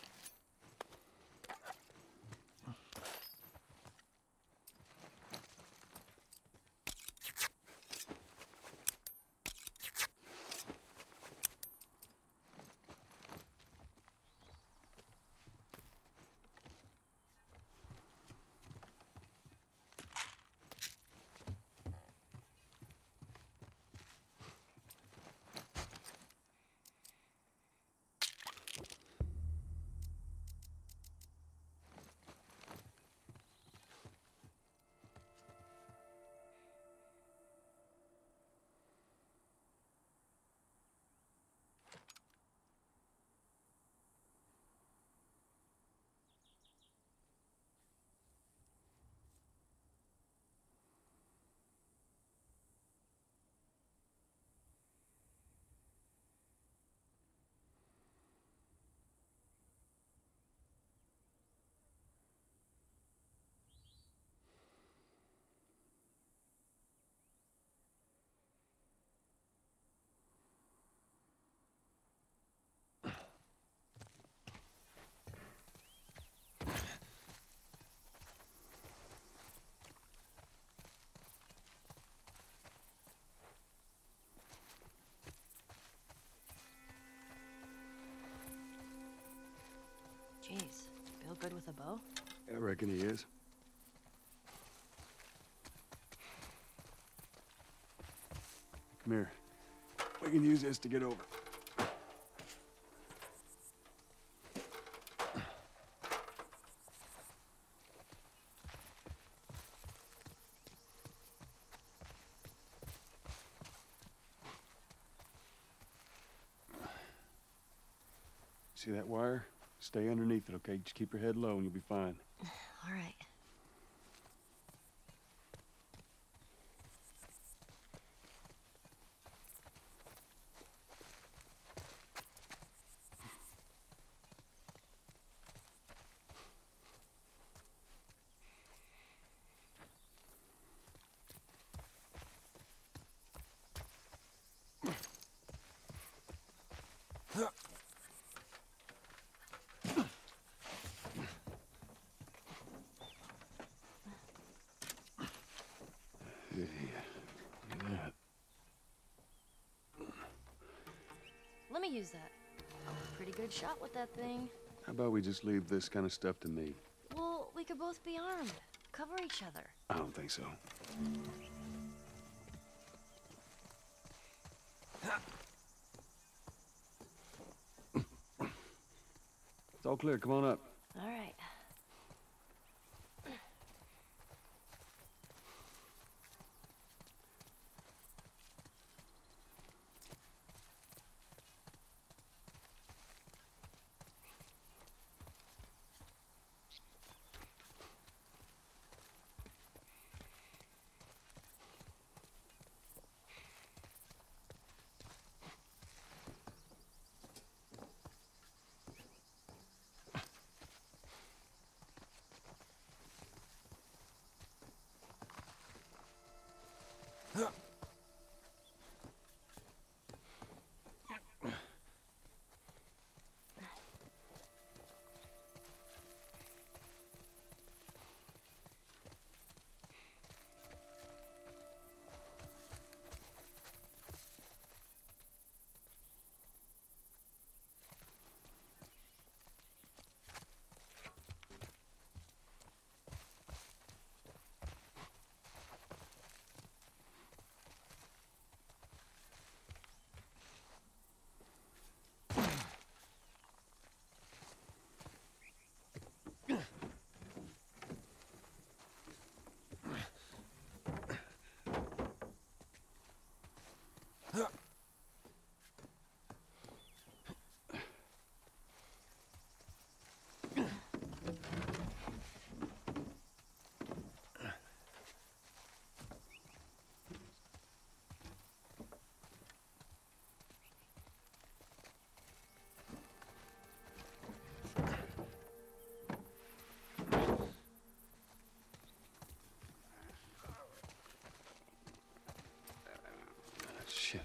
Jeez, Bill good with a bow? I reckon he is. Come here. We can use this to get over. See that wire? Stay underneath it, okay? Just keep your head low and you'll be fine. All right. Let me use that. I'm a pretty good shot with that thing. How about we just leave this kind of stuff to me? Well, we could both be armed. Cover each other. I don't think so. It's all clear. Come on up. All right. Shit.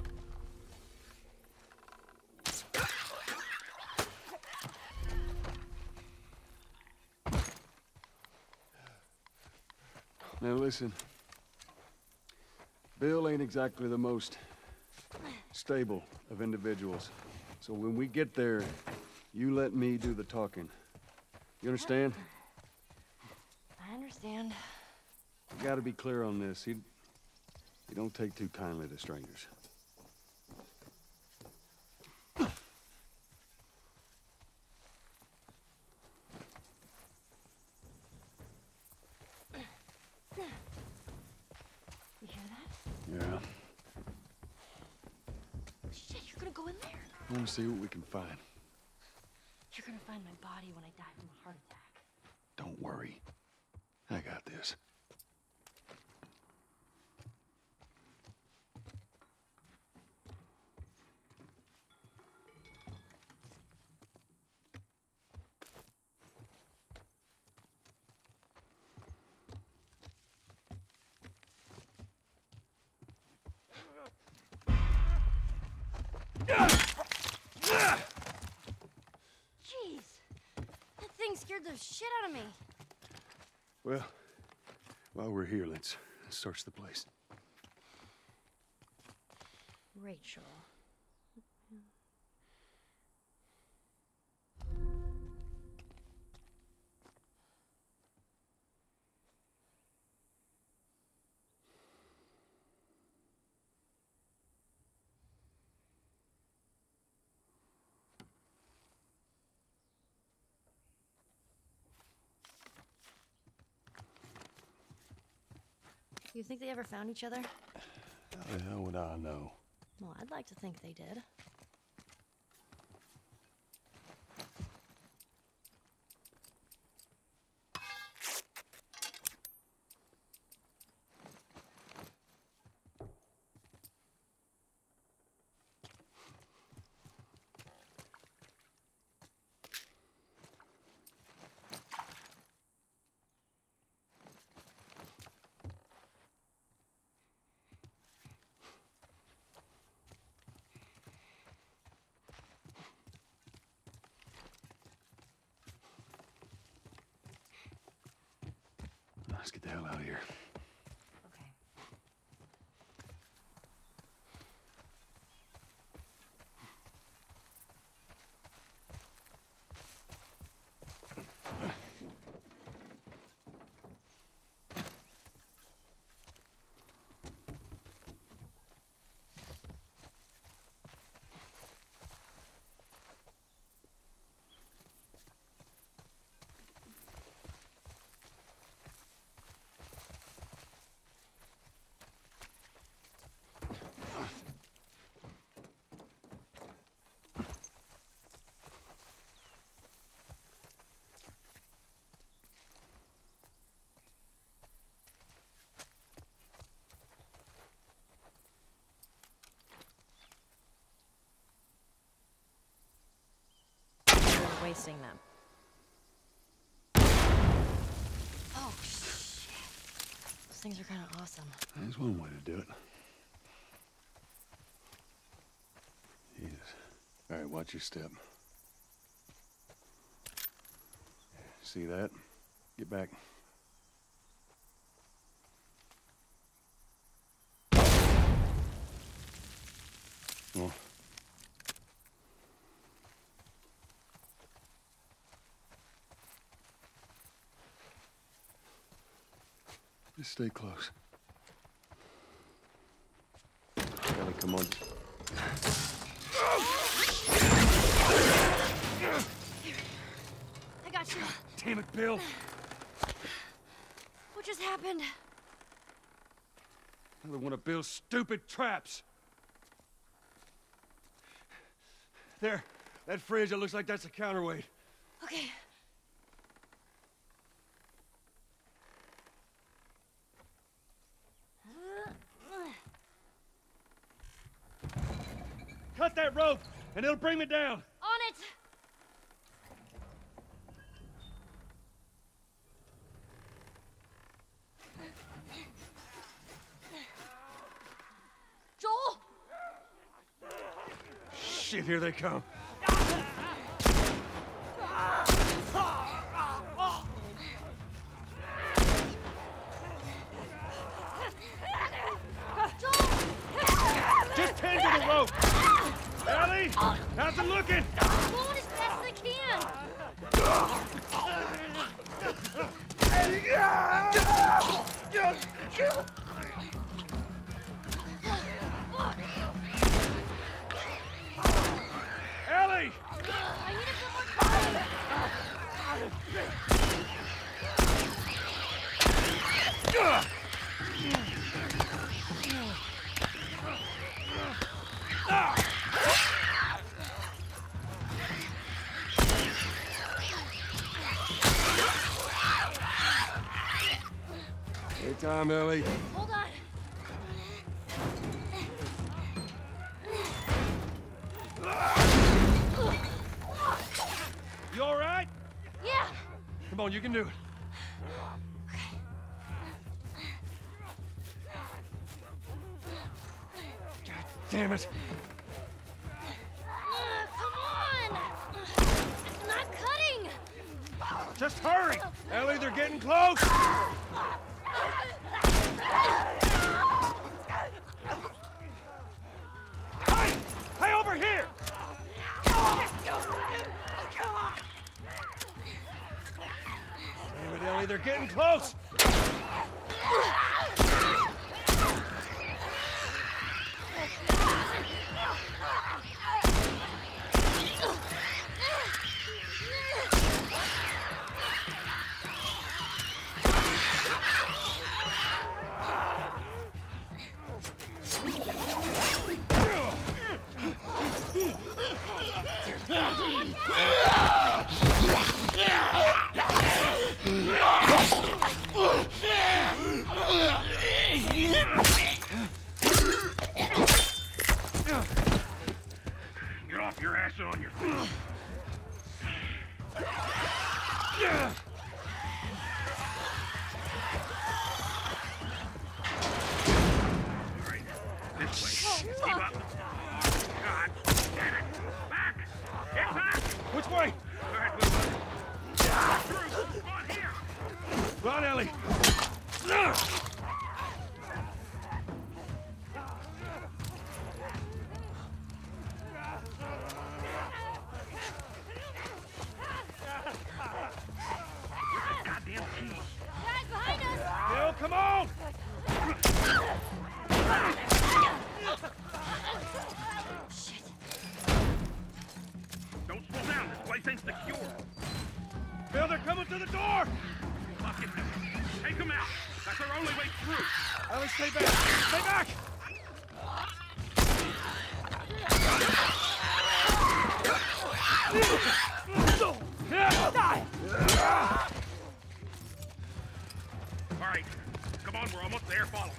Now listen, Bill ain't exactly the most stable of individuals. So when we get there, you let me do the talking. You understand? I understand. You gotta be clear on this. He, he don't take too kindly to strangers. You hear that? Yeah. Shit, you're gonna go in there. I wanna see what we can find. You're gonna find my body when I die from a heart attack. Don't worry. I got this. Jeez, that thing scared the shit out of me. Well, while we're here, let's search the place. Rachel. You think they ever found each other? How the hell would I know? Well, I'd like to think they did. Let's get the hell out of here. Okay. wasting them. Oh, shit. Those things are kind of awesome. That's one way to do it. Jesus. All right, watch your step. See that? Get back. Come on. Just stay close. Ellie, come on. I got you. Damn it, Bill. What just happened? Another one of Bill's stupid traps. There, that fridge, it looks like that's a counterweight. Okay. Cut that rope, and it'll bring me down. On it! Joel! Shit, here they come. Just tend to the rope. Ellie, how's it looking? Going as fast as I can. Ellie! I needed some more time. Hey, time, Ellie. Hold on. You all right? Yeah. Come on, you can do it. God damn it. Uh, come on. It's not cutting. Just hurry. Ellie, they're getting close. Hey! Hey, over here! Damn it, Ellie, they're getting close! Get off your ass and on your feet. All right, this way. Keep up. God damn it. Back. Get back. Which way? All right, Wohlwend. Through. Come on, here. Run, Ellie. Goddamn key. Guys, behind us. Bill, come on. Shit. Don't slow down. This place ain't secure. Bill, they're coming to the door. Fuck it. Take them out. That's our only way through. Ellie, stay back. Stay back. All right. Come on, we're almost there. Follow me.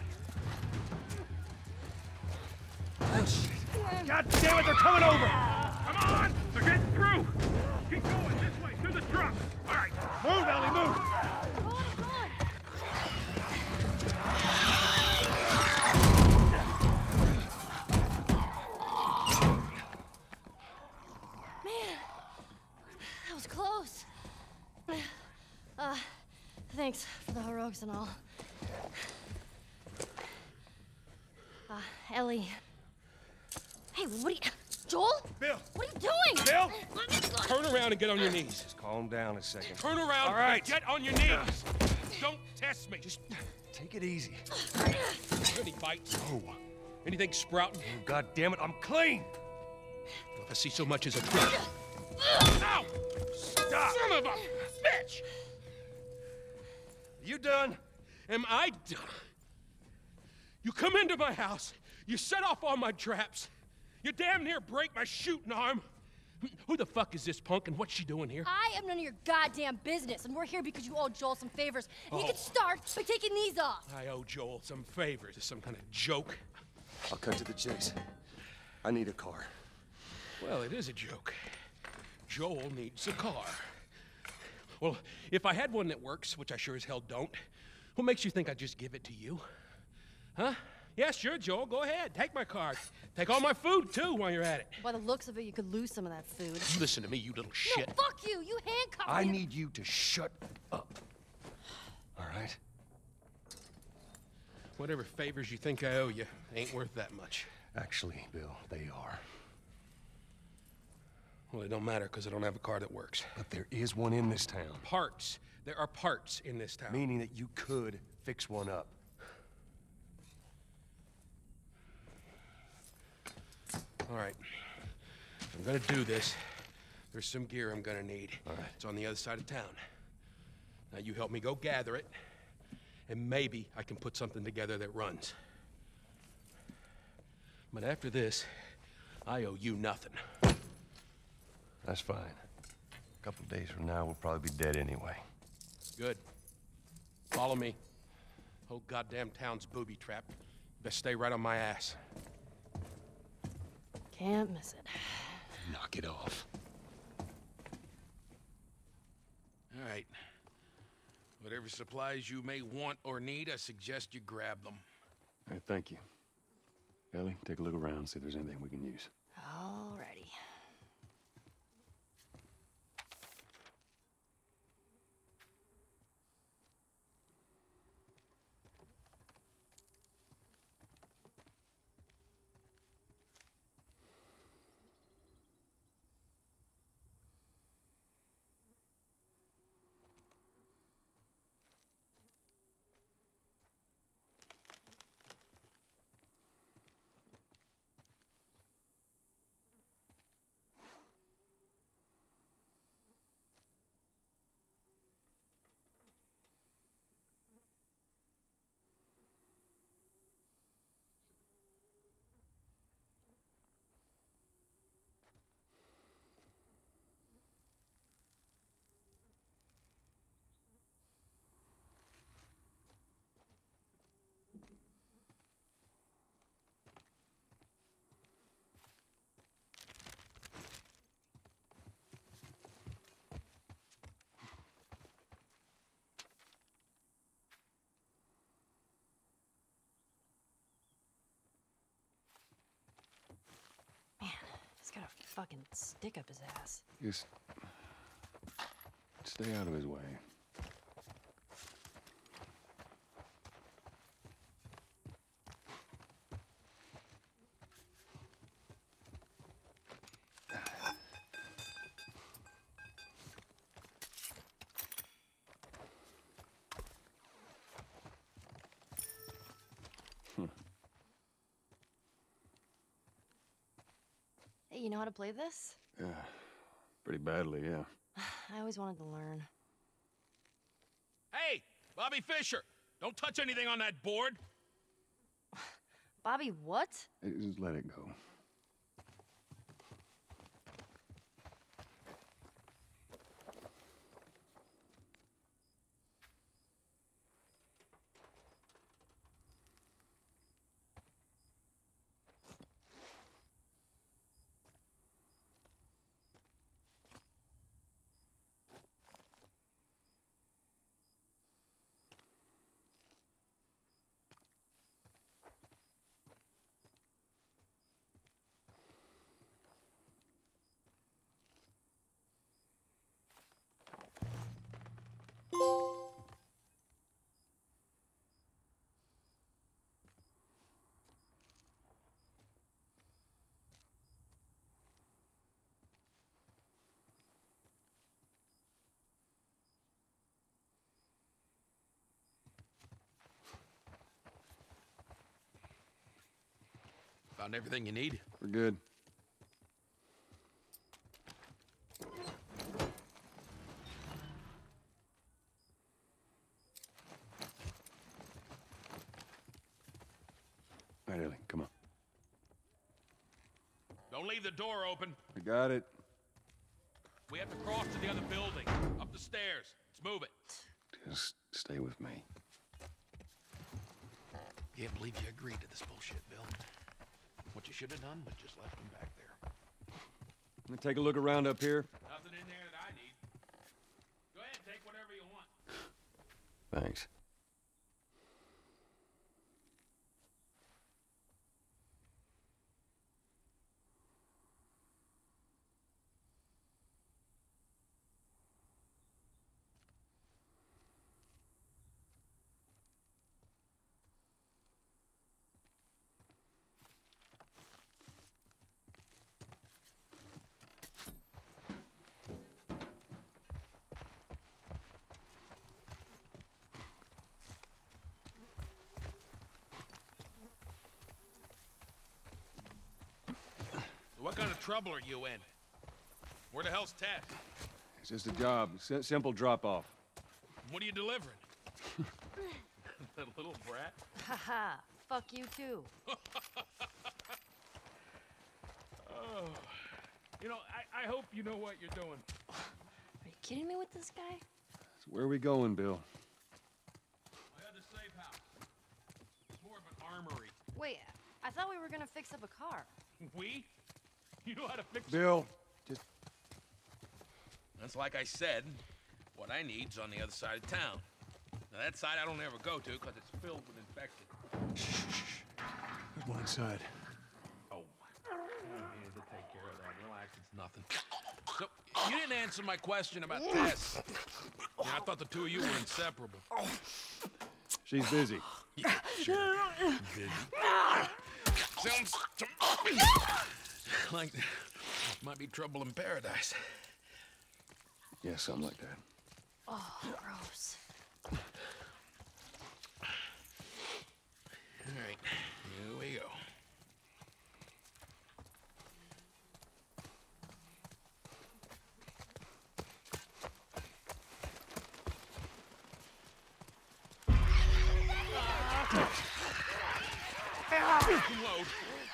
Oh, shit. God damn it, they're coming over. Come on! They're getting through! Keep going, this way, through the truck! All right, move, Ellie, move! Go on, go on. Man, that was close. Uh, thanks for the heroics and all. Uh, Ellie. Hey, what are you... Joel? Bill! What are you doing? Bill! Let me go. Turn around and get on your knees. Just calm down a second. Turn around All right. and get on your knees. Don't test me. Just Take it easy. any bites. Oh. Anything sprouting? Oh, God damn it, I'm clean! If I see so much as a twig. Ow! Stop! Son of a bitch! You done? Am I done? You come into my house, you set off all my traps, you damn near break my shooting arm. Who the fuck is this punk and what's she doing here? I am none of your goddamn business, and we're here because you owe Joel some favors. And you Oh. can start by taking these off. I owe Joel some favors. Is some kind of joke? I'll cut to the chase. I need a car. Well, it is a joke. Joel needs a car. Well, if I had one that works, which I sure as hell don't, what makes you think I'd just give it to you? Huh? Yeah, sure, Joel, go ahead. Take my car. Take all my food, too, while you're at it. By the looks of it, you could lose some of that food. Listen to me, you little shit. No, fuck you! You handcuffed I me. need you to shut up. All right? Whatever favors you think I owe you ain't worth that much. Actually, Bill, they are. Well, it don't matter, because I don't have a car that works. But there is one in this town. Parts. There are parts in this town. Meaning that you could fix one up. All right. If I'm gonna do this, there's some gear I'm gonna need. All right. It's on the other side of town. Now you help me go gather it, and maybe I can put something together that runs. But after this, I owe you nothing. That's fine. A couple days from now, we'll probably be dead anyway. Good. Follow me. Whole goddamn town's booby-trapped. Best stay right on my ass. Can't miss it. Knock it off. All right. Whatever supplies you may want or need, I suggest you grab them. All right, thank you. Ellie, take a look around, see if there's anything we can use. Alrighty. He's got a fucking stick up his ass. Just stay out of his way. Hey, you know how to play this? Yeah, pretty badly, yeah. I always wanted to learn. Hey, Bobby Fischer, don't touch anything on that board. Bobby, what? Hey, just let it go. Found everything you need? We're good. All right, Ellie, come on. Don't leave the door open. I got it. We have to cross to the other building. Up the stairs. Let's move it. Just stay with me. Can't believe you agreed to this bullshit, Bill. What you should have done was just left him back there. Let me take a look around up here. Nothing in there that I need. Go ahead, take whatever you want. Thanks. What kind of trouble are you in? Where the hell's Ted? It's just a job. S simple drop-off. What are you delivering? That little brat? Haha, fuck you too. Oh. You know, I, I hope you know what you're doing. Are you kidding me with this guy? So where are we going, Bill? My other safe house. It's more of an armory. Wait, I thought we were gonna fix up a car. We? You know how to fix Bill, just... That's like I said. What I need's on the other side of town. Now, that side I don't ever go to because it's filled with infected. Shh. There's one inside. Oh. I'm here to take care of that. Relax, it's nothing. So, you didn't answer my question about Tess. Yeah, I thought the two of you were inseparable. She's busy. Yeah, sure. Busy. Sounds to me like there might be trouble in paradise. Yeah, something like that. Oh, gross. All right, here we go. Load.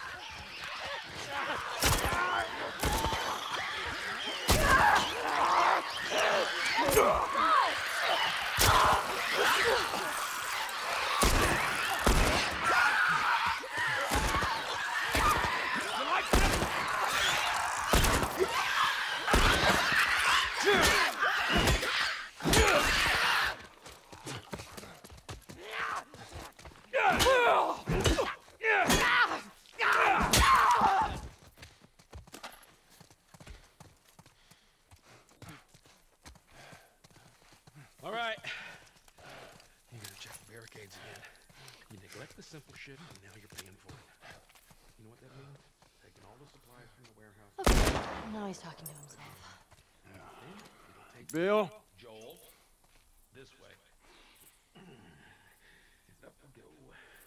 All right. You gotta check the barricades again. You neglect the simple shit, and now you're paying for it. You know what that means? Taking all the supplies from the warehouse. Okay, now he's talking to himself. Then it'll take Bill? Joel, this way. Up we go.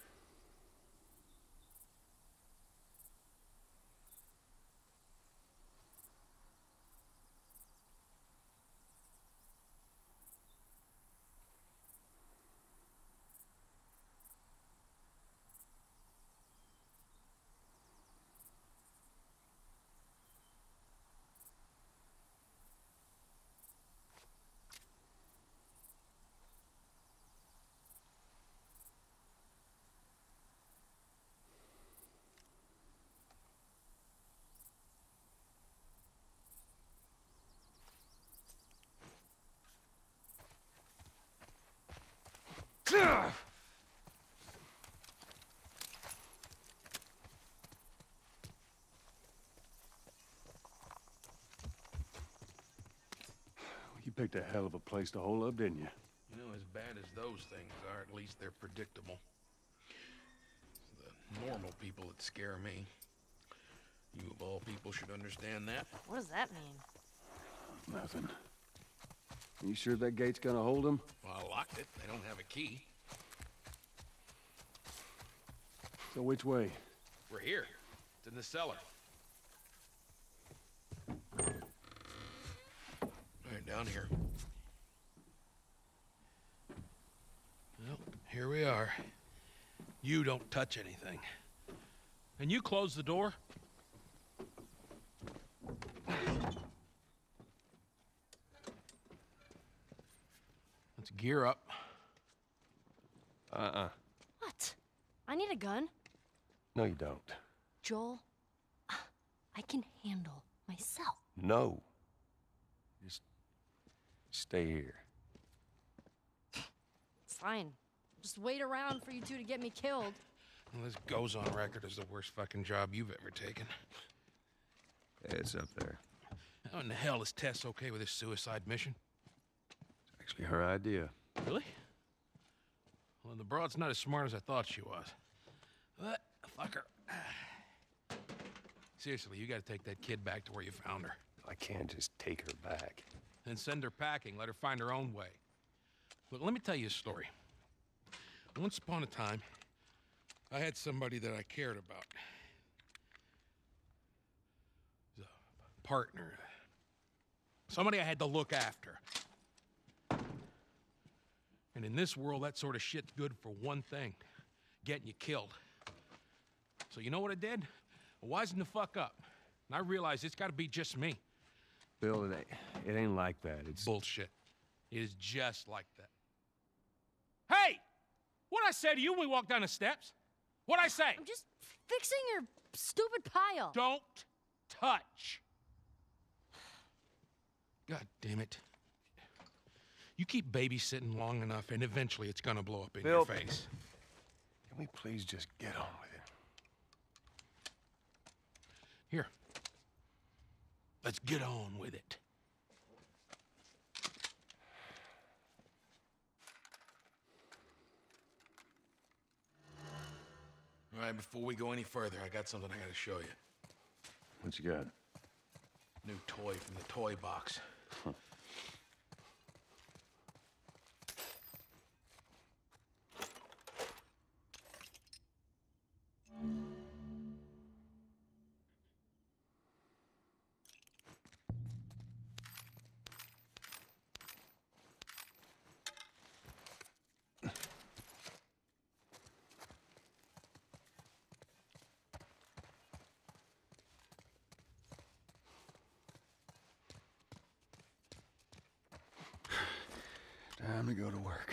You picked a hell of a place to hole up, didn't you? You know, as bad as those things are, at least they're predictable. The normal people that scare me. You of all people should understand that. What does that mean? Nothing. You sure that gate's gonna hold them? Well, I locked it. They don't have a key. So which way? We're here. in the cellar. All right, down here. Well, here we are. You don't touch anything. And you close the door. Let's gear up. Uh-uh. What? I need a gun. No, you don't. Joel, I can handle myself. No. Just stay here. Fine. Just wait around for you two to get me killed. Well, this goes on record as the worst fucking job you've ever taken. It's up there. How in the hell is Tess okay with this suicide mission? It's actually her idea. Really? Well, the broad's not as smart as I thought she was. But, fuck her. Seriously, you gotta take that kid back to where you found her. I can't just take her back. Then send her packing, let her find her own way. Look, let me tell you a story. Once upon a time, I had somebody that I cared about. It was a partner. Somebody I had to look after. And in this world, that sort of shit's good for one thing. Getting you killed. So you know what I did? I wisened the fuck up. And I realized it's gotta be just me. Bill, it ain't, it ain't like that. It's bullshit. It is just like that. Hey! What'd I say to you when we walked down the steps? What'd I say? I'm just fixing your stupid pile. Don't touch. God damn it. You keep babysitting long enough, and eventually it's gonna blow up in Bill, your face. Can we please just get on with it? Here. Let's get on with it. All right, before we go any further, I got something I gotta show you. What you got? New toy from the toy box. Huh. Time to go to work.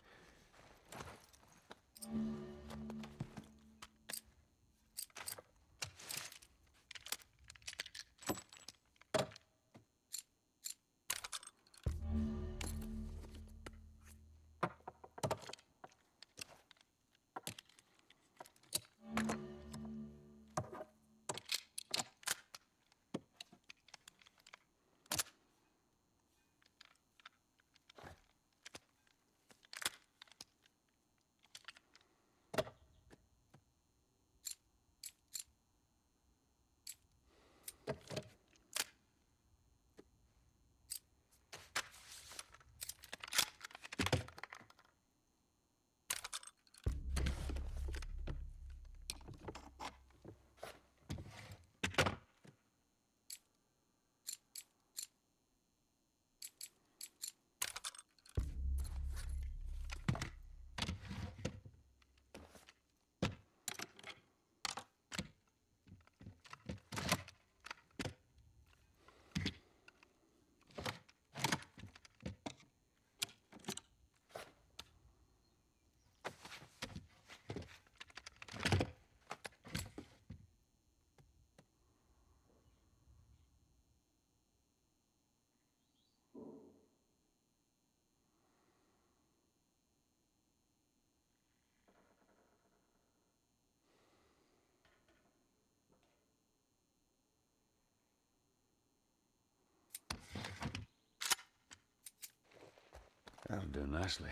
That'll do nicely.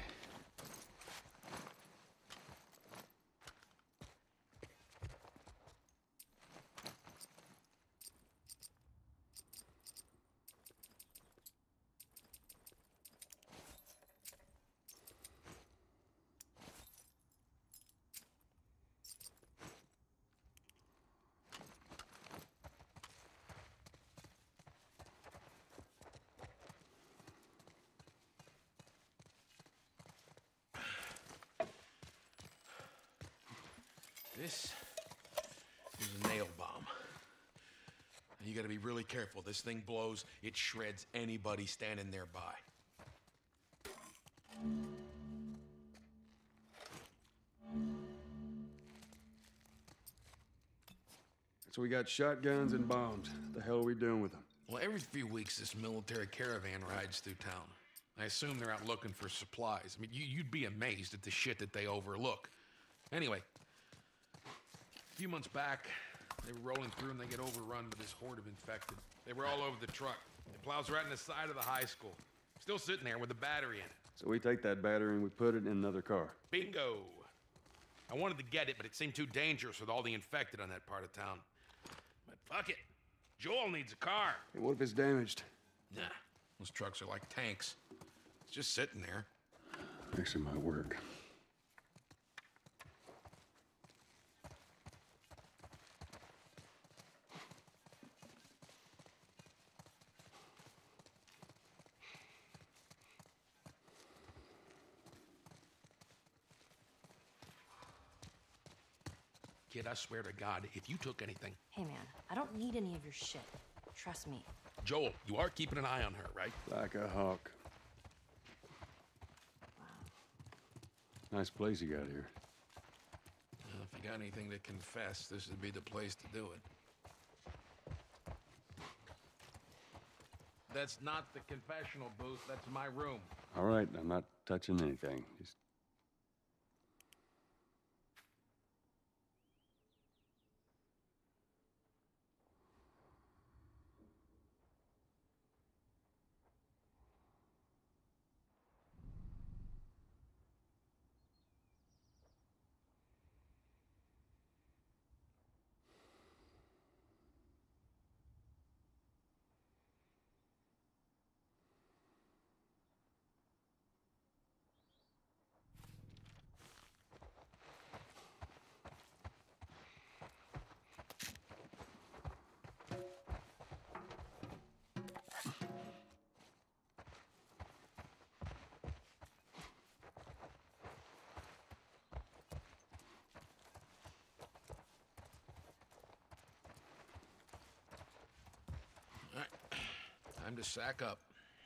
This is a nail bomb. You gotta be really careful. This thing blows, it shreds anybody standing nearby. So we got shotguns and bombs. What the hell are we doing with them? Well, every few weeks, this military caravan rides through town. I assume they're out looking for supplies. I mean, you, you'd be amazed at the shit that they overlook. Anyway, a few months back, they were rolling through and they get overrun with this horde of infected. They were all over the truck. It plows right in the side of the high school. Still sitting there with a battery in it. So we take that battery and we put it in another car. Bingo! I wanted to get it, but it seemed too dangerous with all the infected on that part of town. But fuck it. Joel needs a car. Hey, what if it's damaged? Nah, those trucks are like tanks. It's just sitting there. Actually might work. Kid, I swear to God, if you took anything... Hey, man, I don't need any of your shit. Trust me. Joel, you are keeping an eye on her, right? Like a hawk. Wow. Nice place you got here. Well, if you got anything to confess, this would be the place to do it. That's not the confessional booth, that's my room. All right, I'm not touching anything. Just... Time to sack up.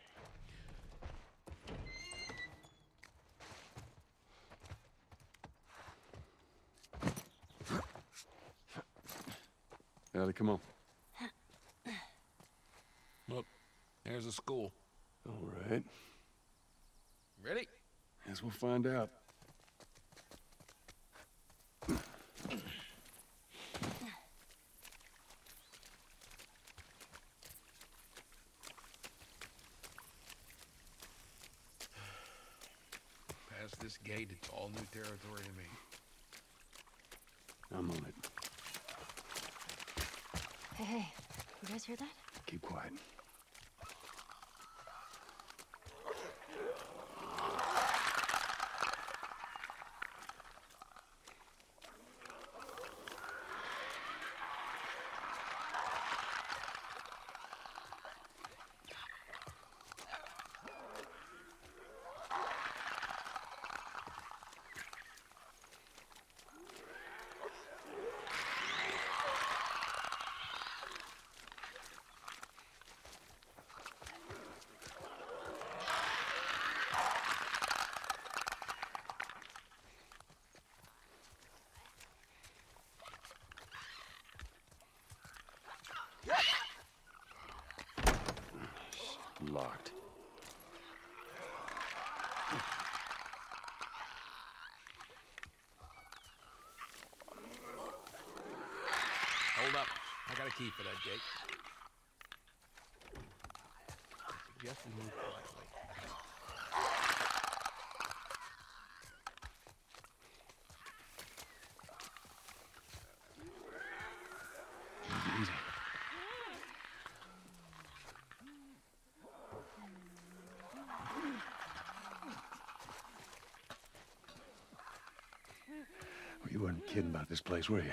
Ellie, come on. Look, there's a school. All right. Ready? Guess we'll find out. Past this gate, it's all new territory to me. I'm on it. Hey, hey, you guys hear that? Keep quiet. Locked. Hold up. I got a key for that gate. I suggest we move quietly. Easy. You weren't kidding about this place, were you?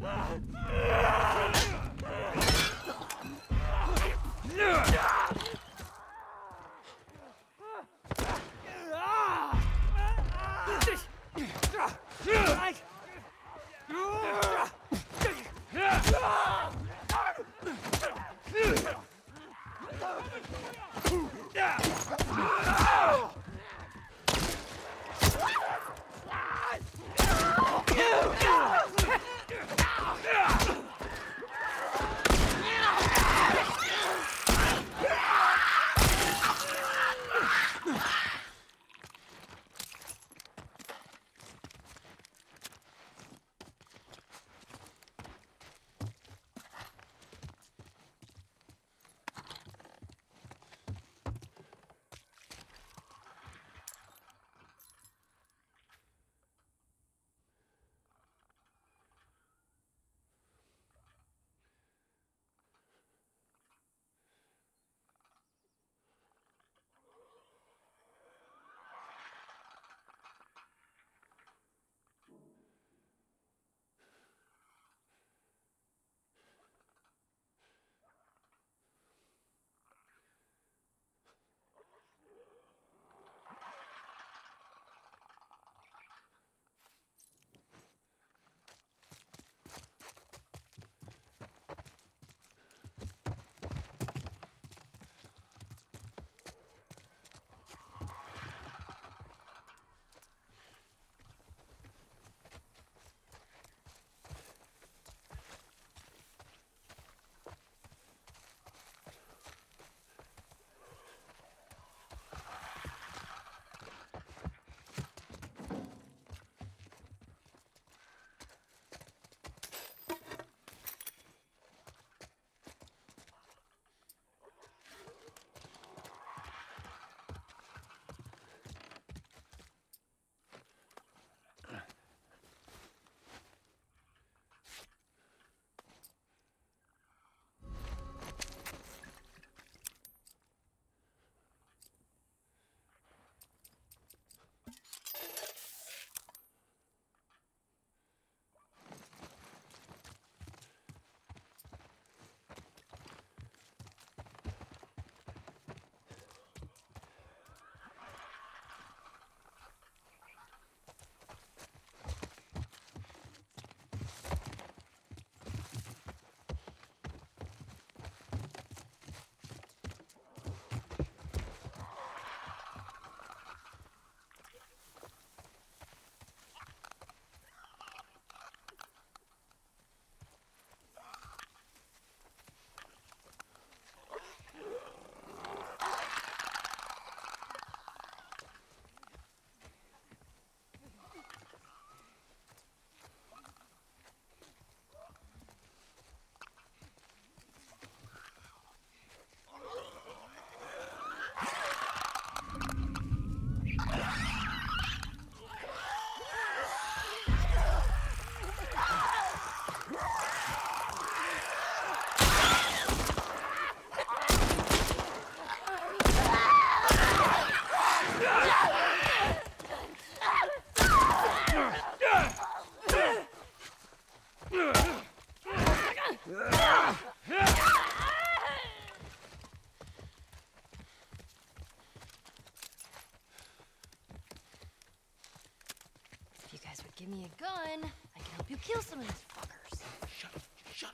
Give me a gun, I can help you kill some of these fuckers. Shut up, shut up.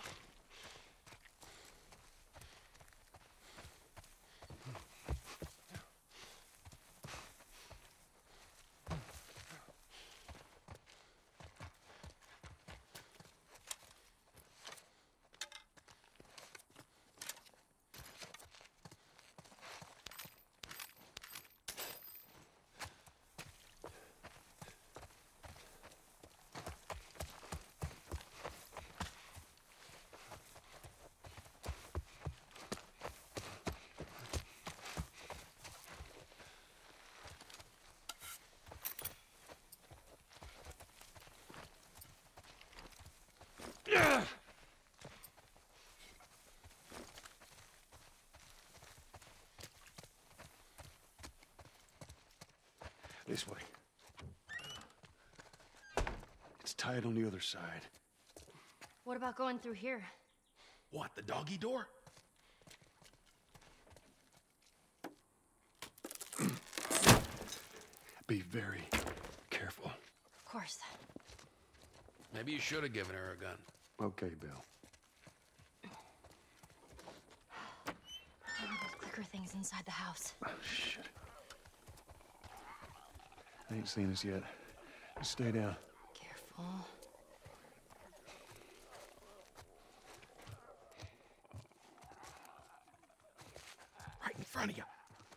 This way. It's tight on the other side. What about going through here? What, the doggy door? Be very careful. Of course. Maybe you should have given her a gun. Okay, Bill. One of those clicker things inside the house. Oh, shit. They ain't seen us yet. Just stay down. Careful. Right in front of you.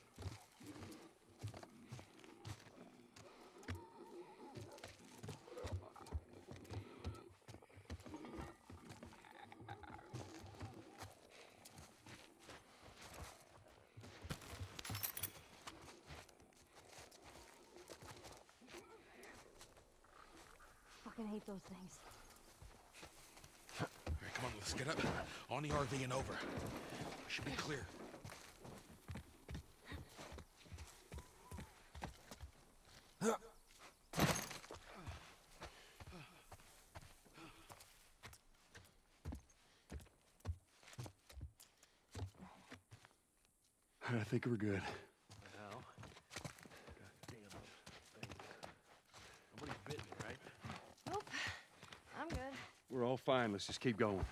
Fucking hate those things. All right, come on, let's get up. On the R V and over. Should be clear. I think we're good. Now, goddamn those things. Nobody's bit me, right? Nope. I'm good. We're all fine. Let's just keep going.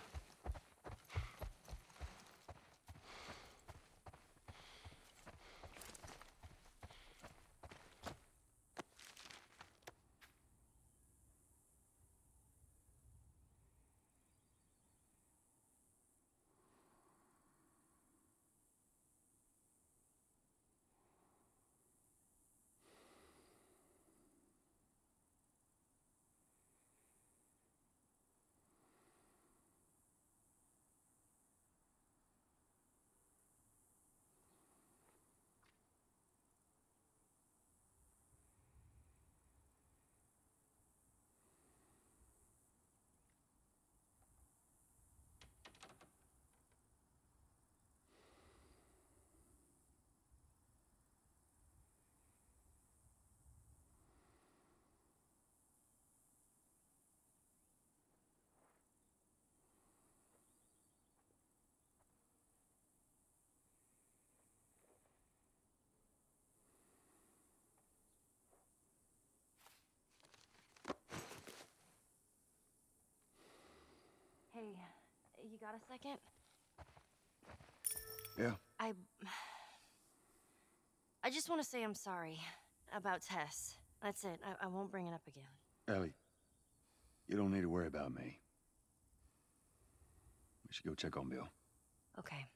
Hey, you got a second? Yeah. I... I just want to say I'm sorry about Tess. That's it. I, I won't bring it up again. Ellie, you don't need to worry about me. We should go check on Bill. Okay.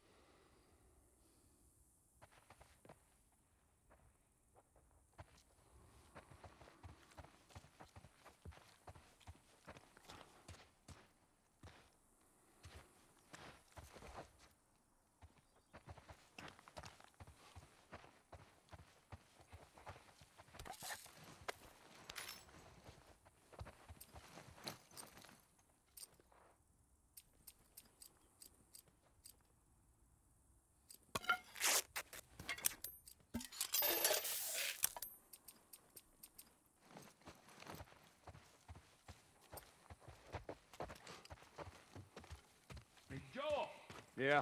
Hey, Joel! Yeah.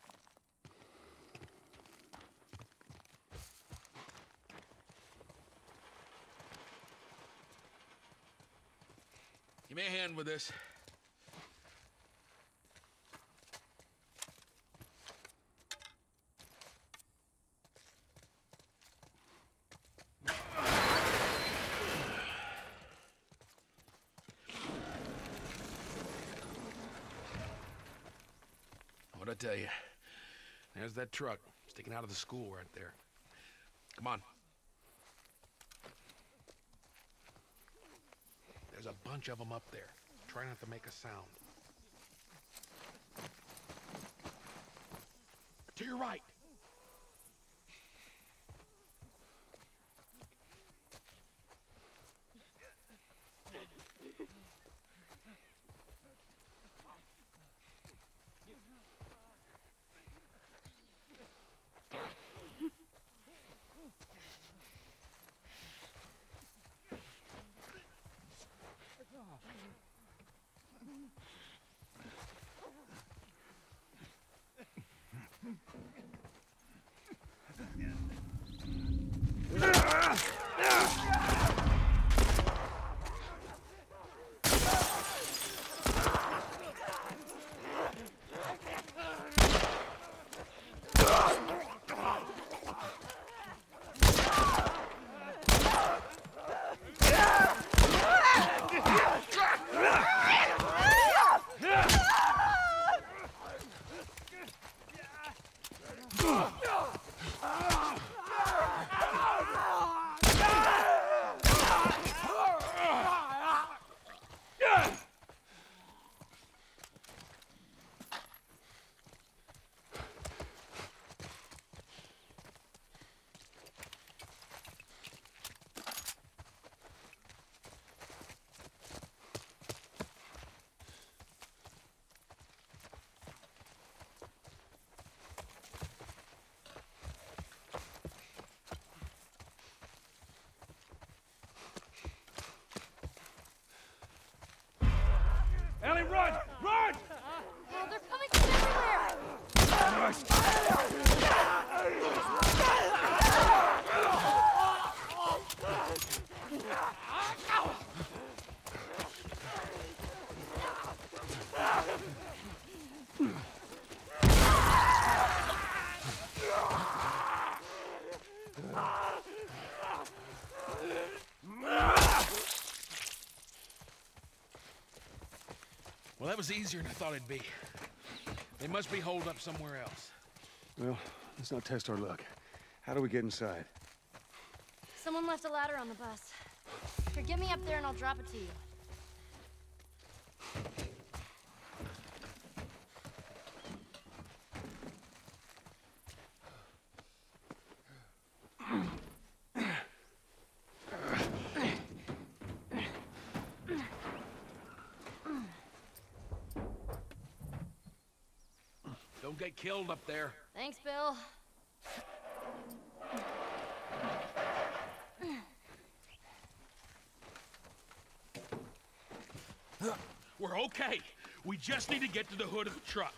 Give me a hand with this. What'd I tell you? There's that truck sticking out of the school right there. Come on. There's a bunch of them up there. Try not to make a sound. To your right. Well, that was easier than I thought it'd be. They must be holed up somewhere else. Well, let's not test our luck. How do we get inside? Someone left a ladder on the bus. Here, get me up there and I'll drop it to you. Don't get killed up there. Thanks, Bill. We're okay. We just need to get to the hood of the truck.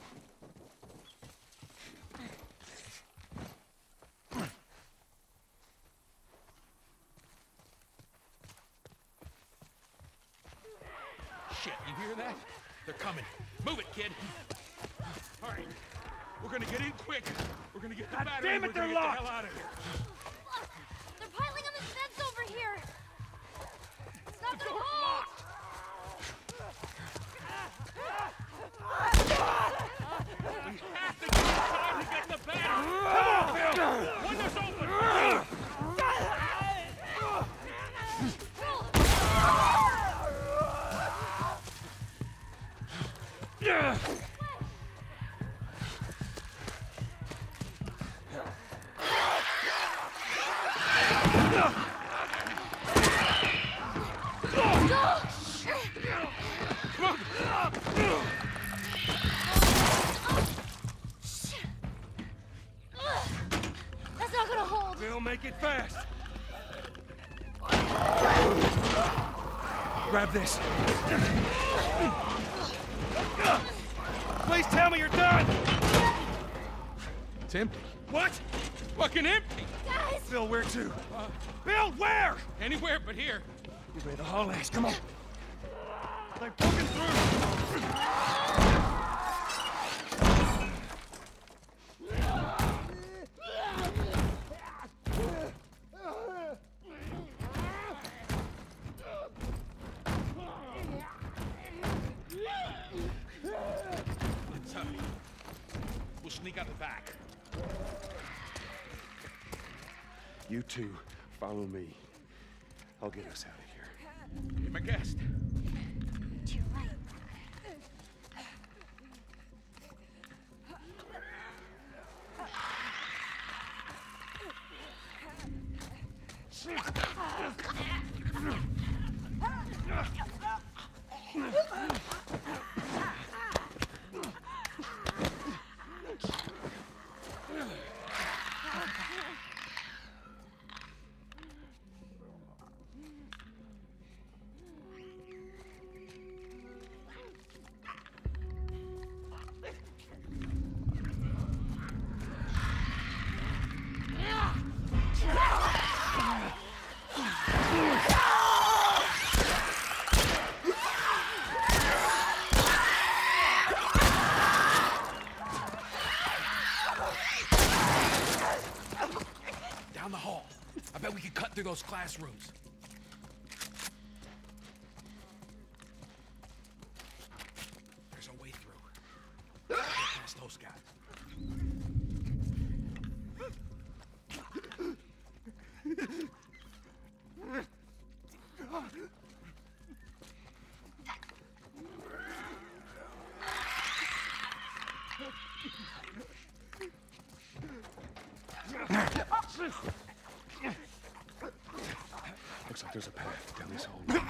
Shit, you hear that? They're coming. Move it, kid. All right, we're gonna get in quick. We're gonna get the God battery. damn it, we're gonna they're get locked. the hell out of here. Look, they're piling on this fence over here. It's not The their door's fault. locked. We have to get inside to get the battery. Come on, Bill. Windows open. Yeah. That's not gonna hold. Bill, make it fast. Grab this. Please tell me you're done. It's empty. What? Fucking empty. Guys! Bill, where to? Uh, Bill, where? anywhere but here. You made the hallways. Come on. They've broken through. It's uh, we'll sneak out the back. You two, follow me. I'll get us out of here. Be my guest. To your right. Down the hall. I bet we could cut through those classrooms. There's a way through. Get past those guys. Looks like there's a path down this hole.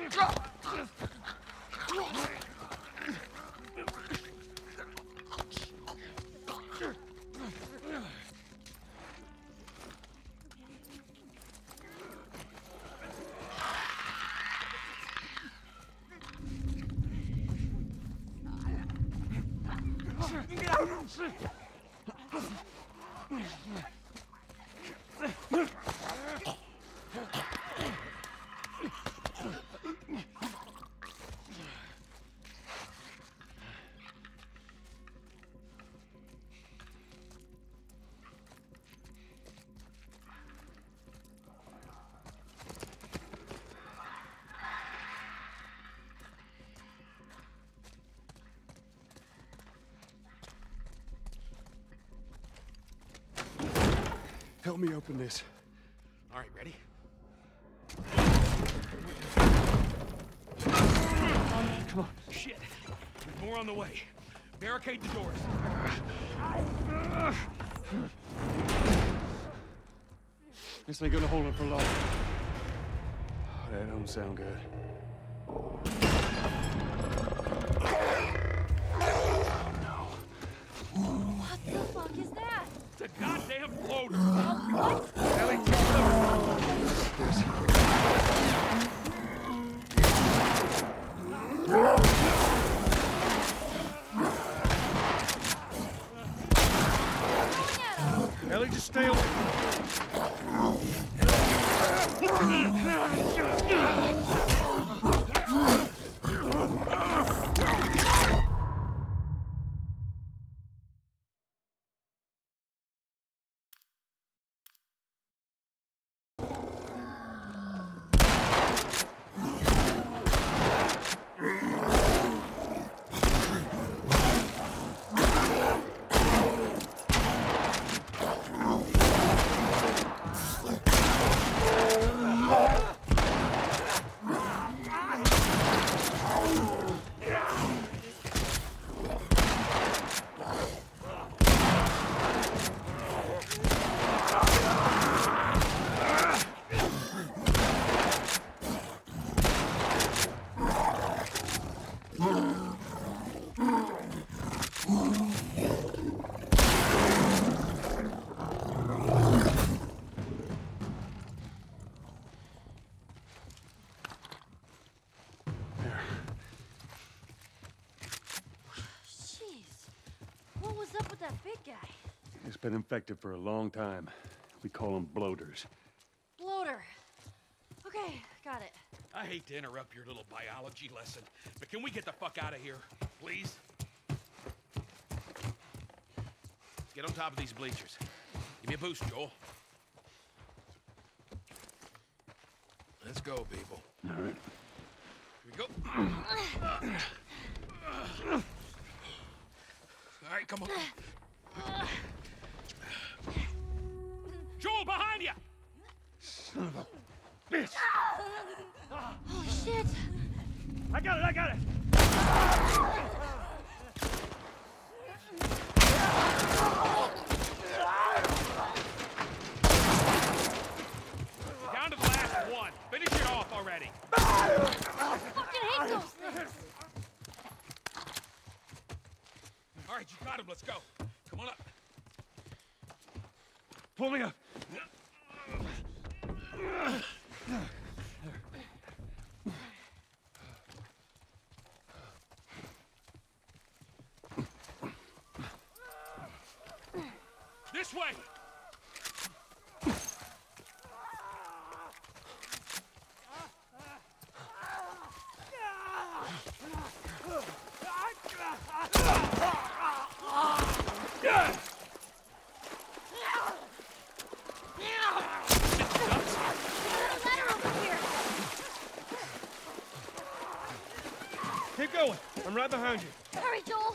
Help me open this. All right, ready? Come on. Shit. There's more on the way. Barricade the doors. This ain't gonna hold up for long. Oh, that don't sound good. What the fuck is that? It's a goddamn floater. What? Ellie, take cover. Ellie, just stay away. It's been infected for a long time. We call them bloaters. Bloater. Okay, got it. I hate to interrupt your little biology lesson, but can we get the fuck out of here, please? Get on top of these bleachers. Give me a boost, Joel. Let's go, people. All right. Here we go. All right, come on. Joel, behind you! Son of a bitch! Oh, shit! I got it, I got it! Down to the last one. Finish it off already. I fucking hate those things! All right, you got him. Let's go. Come on up. Pull me up. This way. Keep going. I'm right behind you. Hurry, Joel!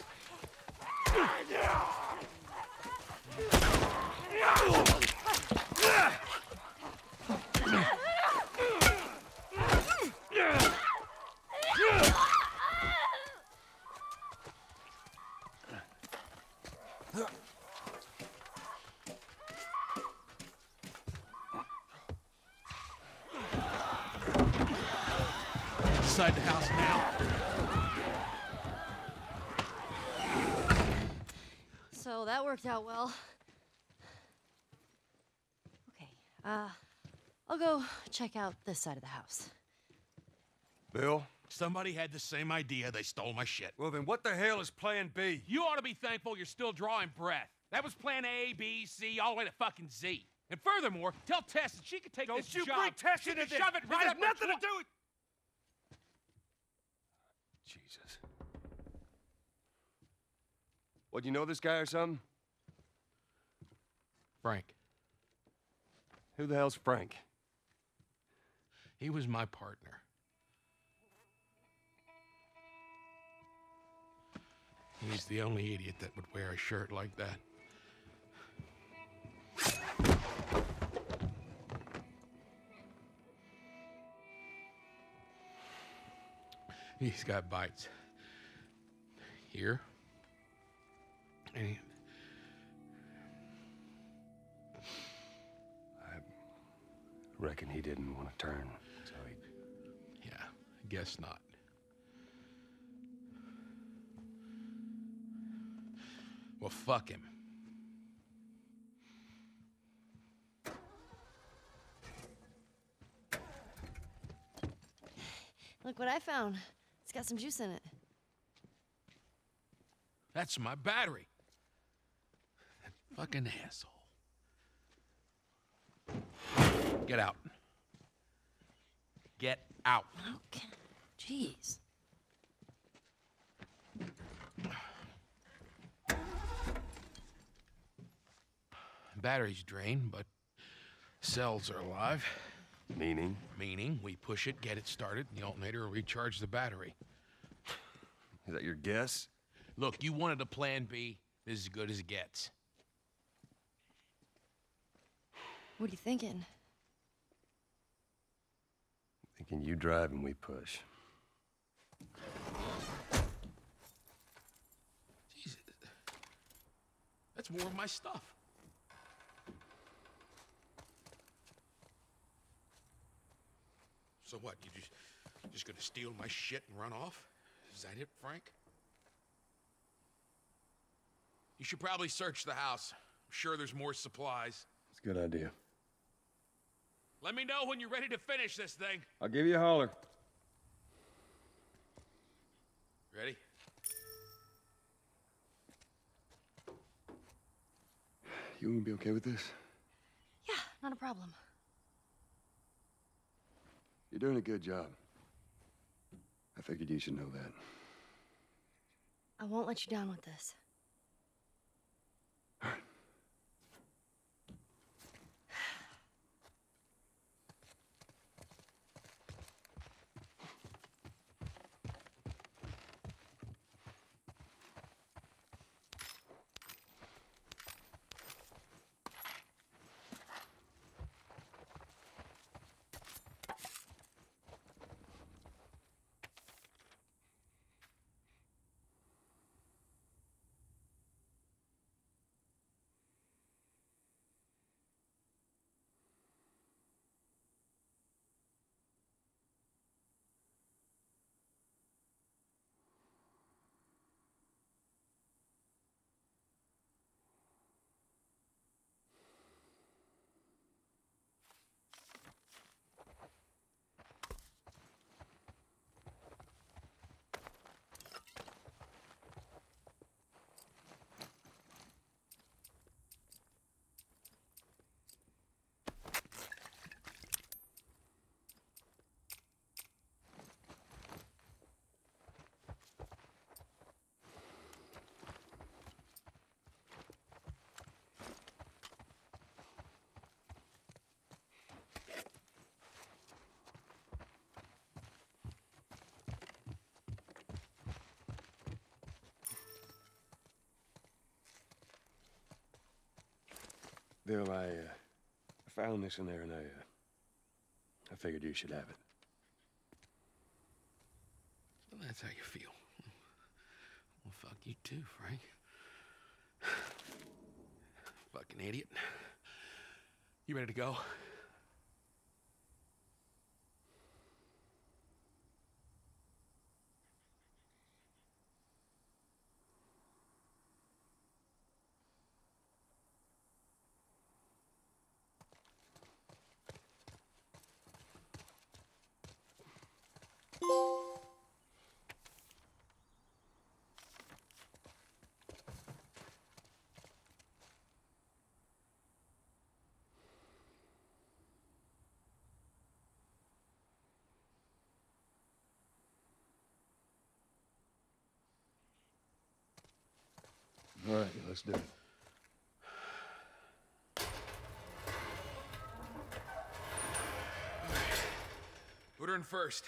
inside the house now. So that worked out well. Okay, uh, I'll go check out this side of the house. Bill? Somebody had the same idea. They stole my shit. Well, then what the hell is plan B? You ought to be thankful you're still drawing breath. That was plan A, B, C, all the way to fucking Z. And furthermore, tell Tess that she could take Don't this you job. bring Tess she into could this. shove it This right has up her nothing to tw- do with... Jesus. What, you know this guy or something? Frank. Who the hell's Frank? He was my partner. He's the only idiot that would wear a shirt like that. He's got bites. Here. And he... I reckon he didn't want to turn, so he... Yeah, I guess not. Well, fuck him. Look what I found. It's got some juice in it. That's my battery. That fucking asshole. Get out. Get out. Okay. Jeez. Battery's drained, but cells are alive. Meaning? Meaning, we push it, get it started, and the alternator will recharge the battery. Is that your guess? Look, you wanted a plan B. This is as good as it gets. What are you thinking? Thinking you drive and we push. Jesus. That's more of my stuff. So what, you just, just gonna steal my shit and run off? Is that it, Frank? You should probably search the house. I'm sure there's more supplies. It's a good idea. Let me know when you're ready to finish this thing. I'll give you a holler. Ready? You gonna be okay with this? Yeah, not a problem. You're doing a good job. I figured you should know that. I won't let you down with this. All right. Bill, I, uh, I found this in there, and I, uh, I figured you should have it. Well, that's how you feel. Well, fuck you too, Frank. Fucking idiot. You ready to go? let's do it. Put her in first.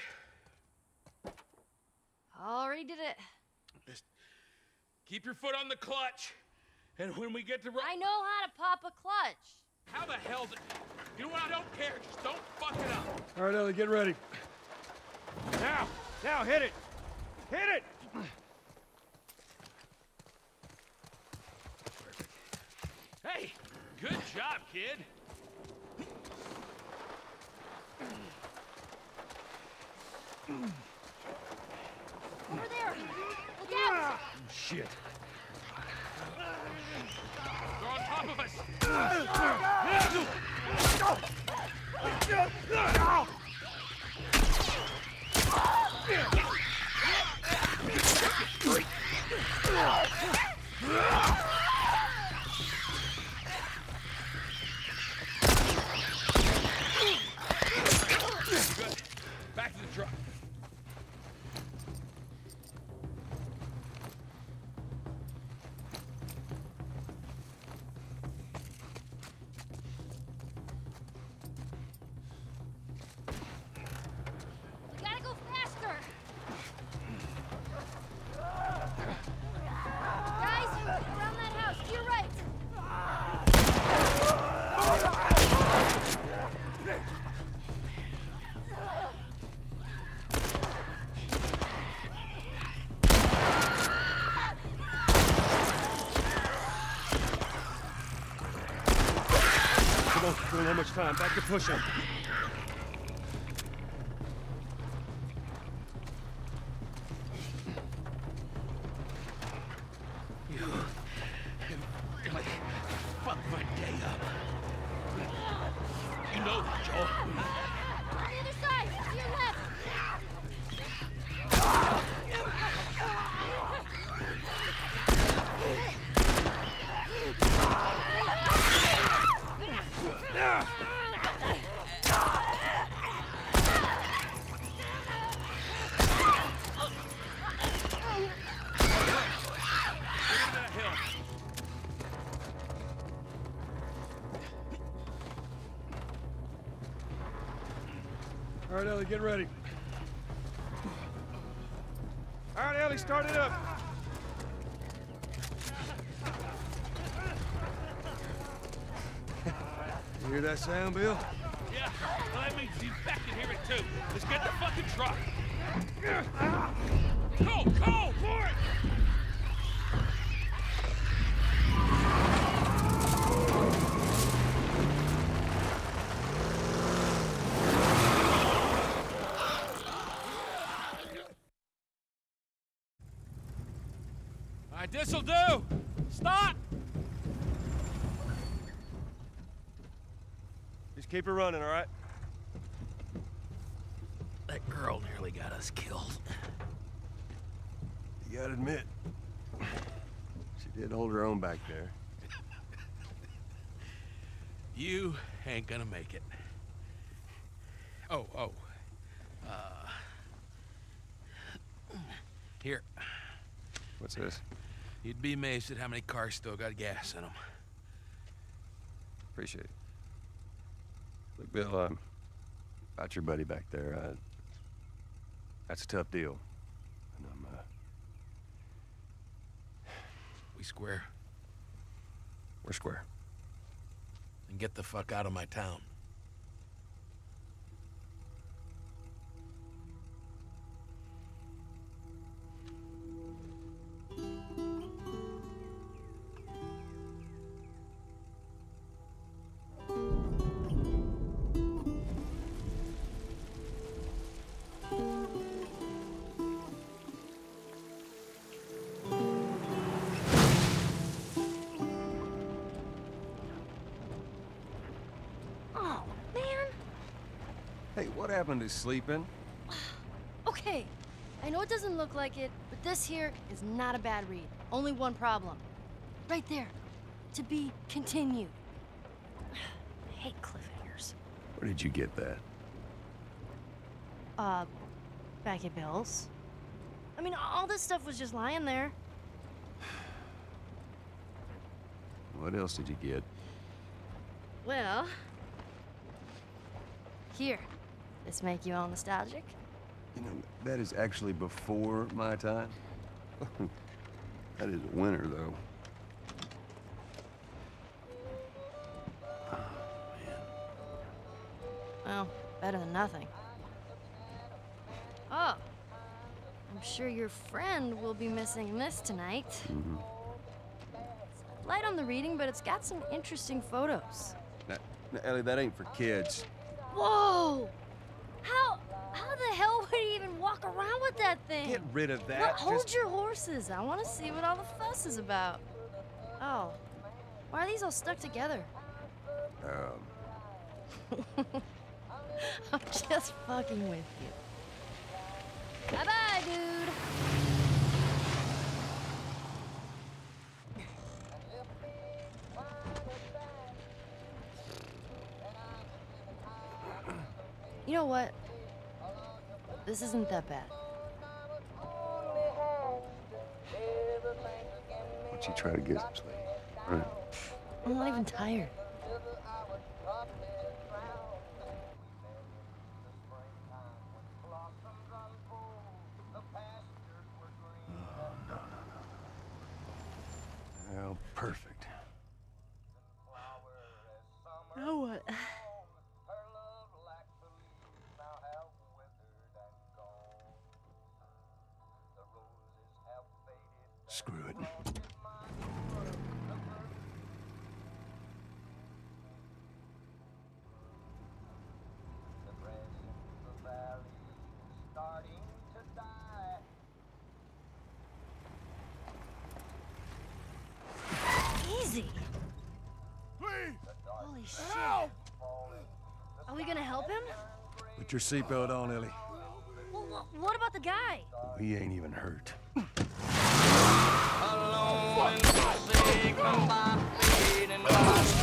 Already did it. Just keep your foot on the clutch, and when we get to... I know how to pop a clutch. How the hell's it? You know what? I don't care. Just don't fuck it up. All right, Ellie, get ready. Now! Now, hit it! Hit it! Hey, good job, kid. Over there. Look out. Shit. They're on top of us. Good. Back to the truck. We gotta go faster. Guys, around that house, to your right. Come on, we don't have much time. Back to pushing. You really fucked my day up. You know that, Joel. On the other side, to your left. That hill. All right, Ellie, get ready. All right, Ellie, start it up. You hear that sound, Bill? Yeah, well, that means he's back in here too. Let's get the fucking truck. Go, go, for it! All right, this'll do. Stop! Just keep it running, all right? That girl nearly got us killed. You gotta admit, she did hold her own back there. You ain't gonna make it. Oh, oh. Uh. Here. What's this? You'd be amazed at how many cars still got gas in them. Appreciate it. Look, Bill, um, about your buddy back there, uh, that's a tough deal. And I'm, uh... We square. We're square. And get the fuck out of my town. Hey, what happened to sleeping? Okay, I know it doesn't look like it, but this here is not a bad read. Only one problem. Right there. To be continued. I hate cliffhangers. Where did you get that? Uh, back at Bill's. I mean, all this stuff was just lying there. What else did you get? Well, here. This make you all nostalgic? You know, that is actually before my time. That is winter, though. Oh, man. Well, better than nothing. Oh, I'm sure your friend will be missing this tonight. Mm-hmm. It's light on the reading, but it's got some interesting photos. Now, now, Ellie, that ain't for kids. Whoa! How, how the hell would he even walk around with that thing? Get rid of that. Look, hold Just... your horses. I want to see what all the fuss is about. Oh, why are these all stuck together? Um... I'm just fucking with you. Bye-bye, dude. You know what? This isn't that bad. Why don't you try to get some sleep? All right. I'm not even tired. Well, perfect. Now what? Screw it. Easy. Please! Holy shit. Help! Are we gonna help him? Put your seatbelt on, Ellie. Well, wh- what about the guy? He ain't even hurt. Alone in the sea, come by, bleeding by.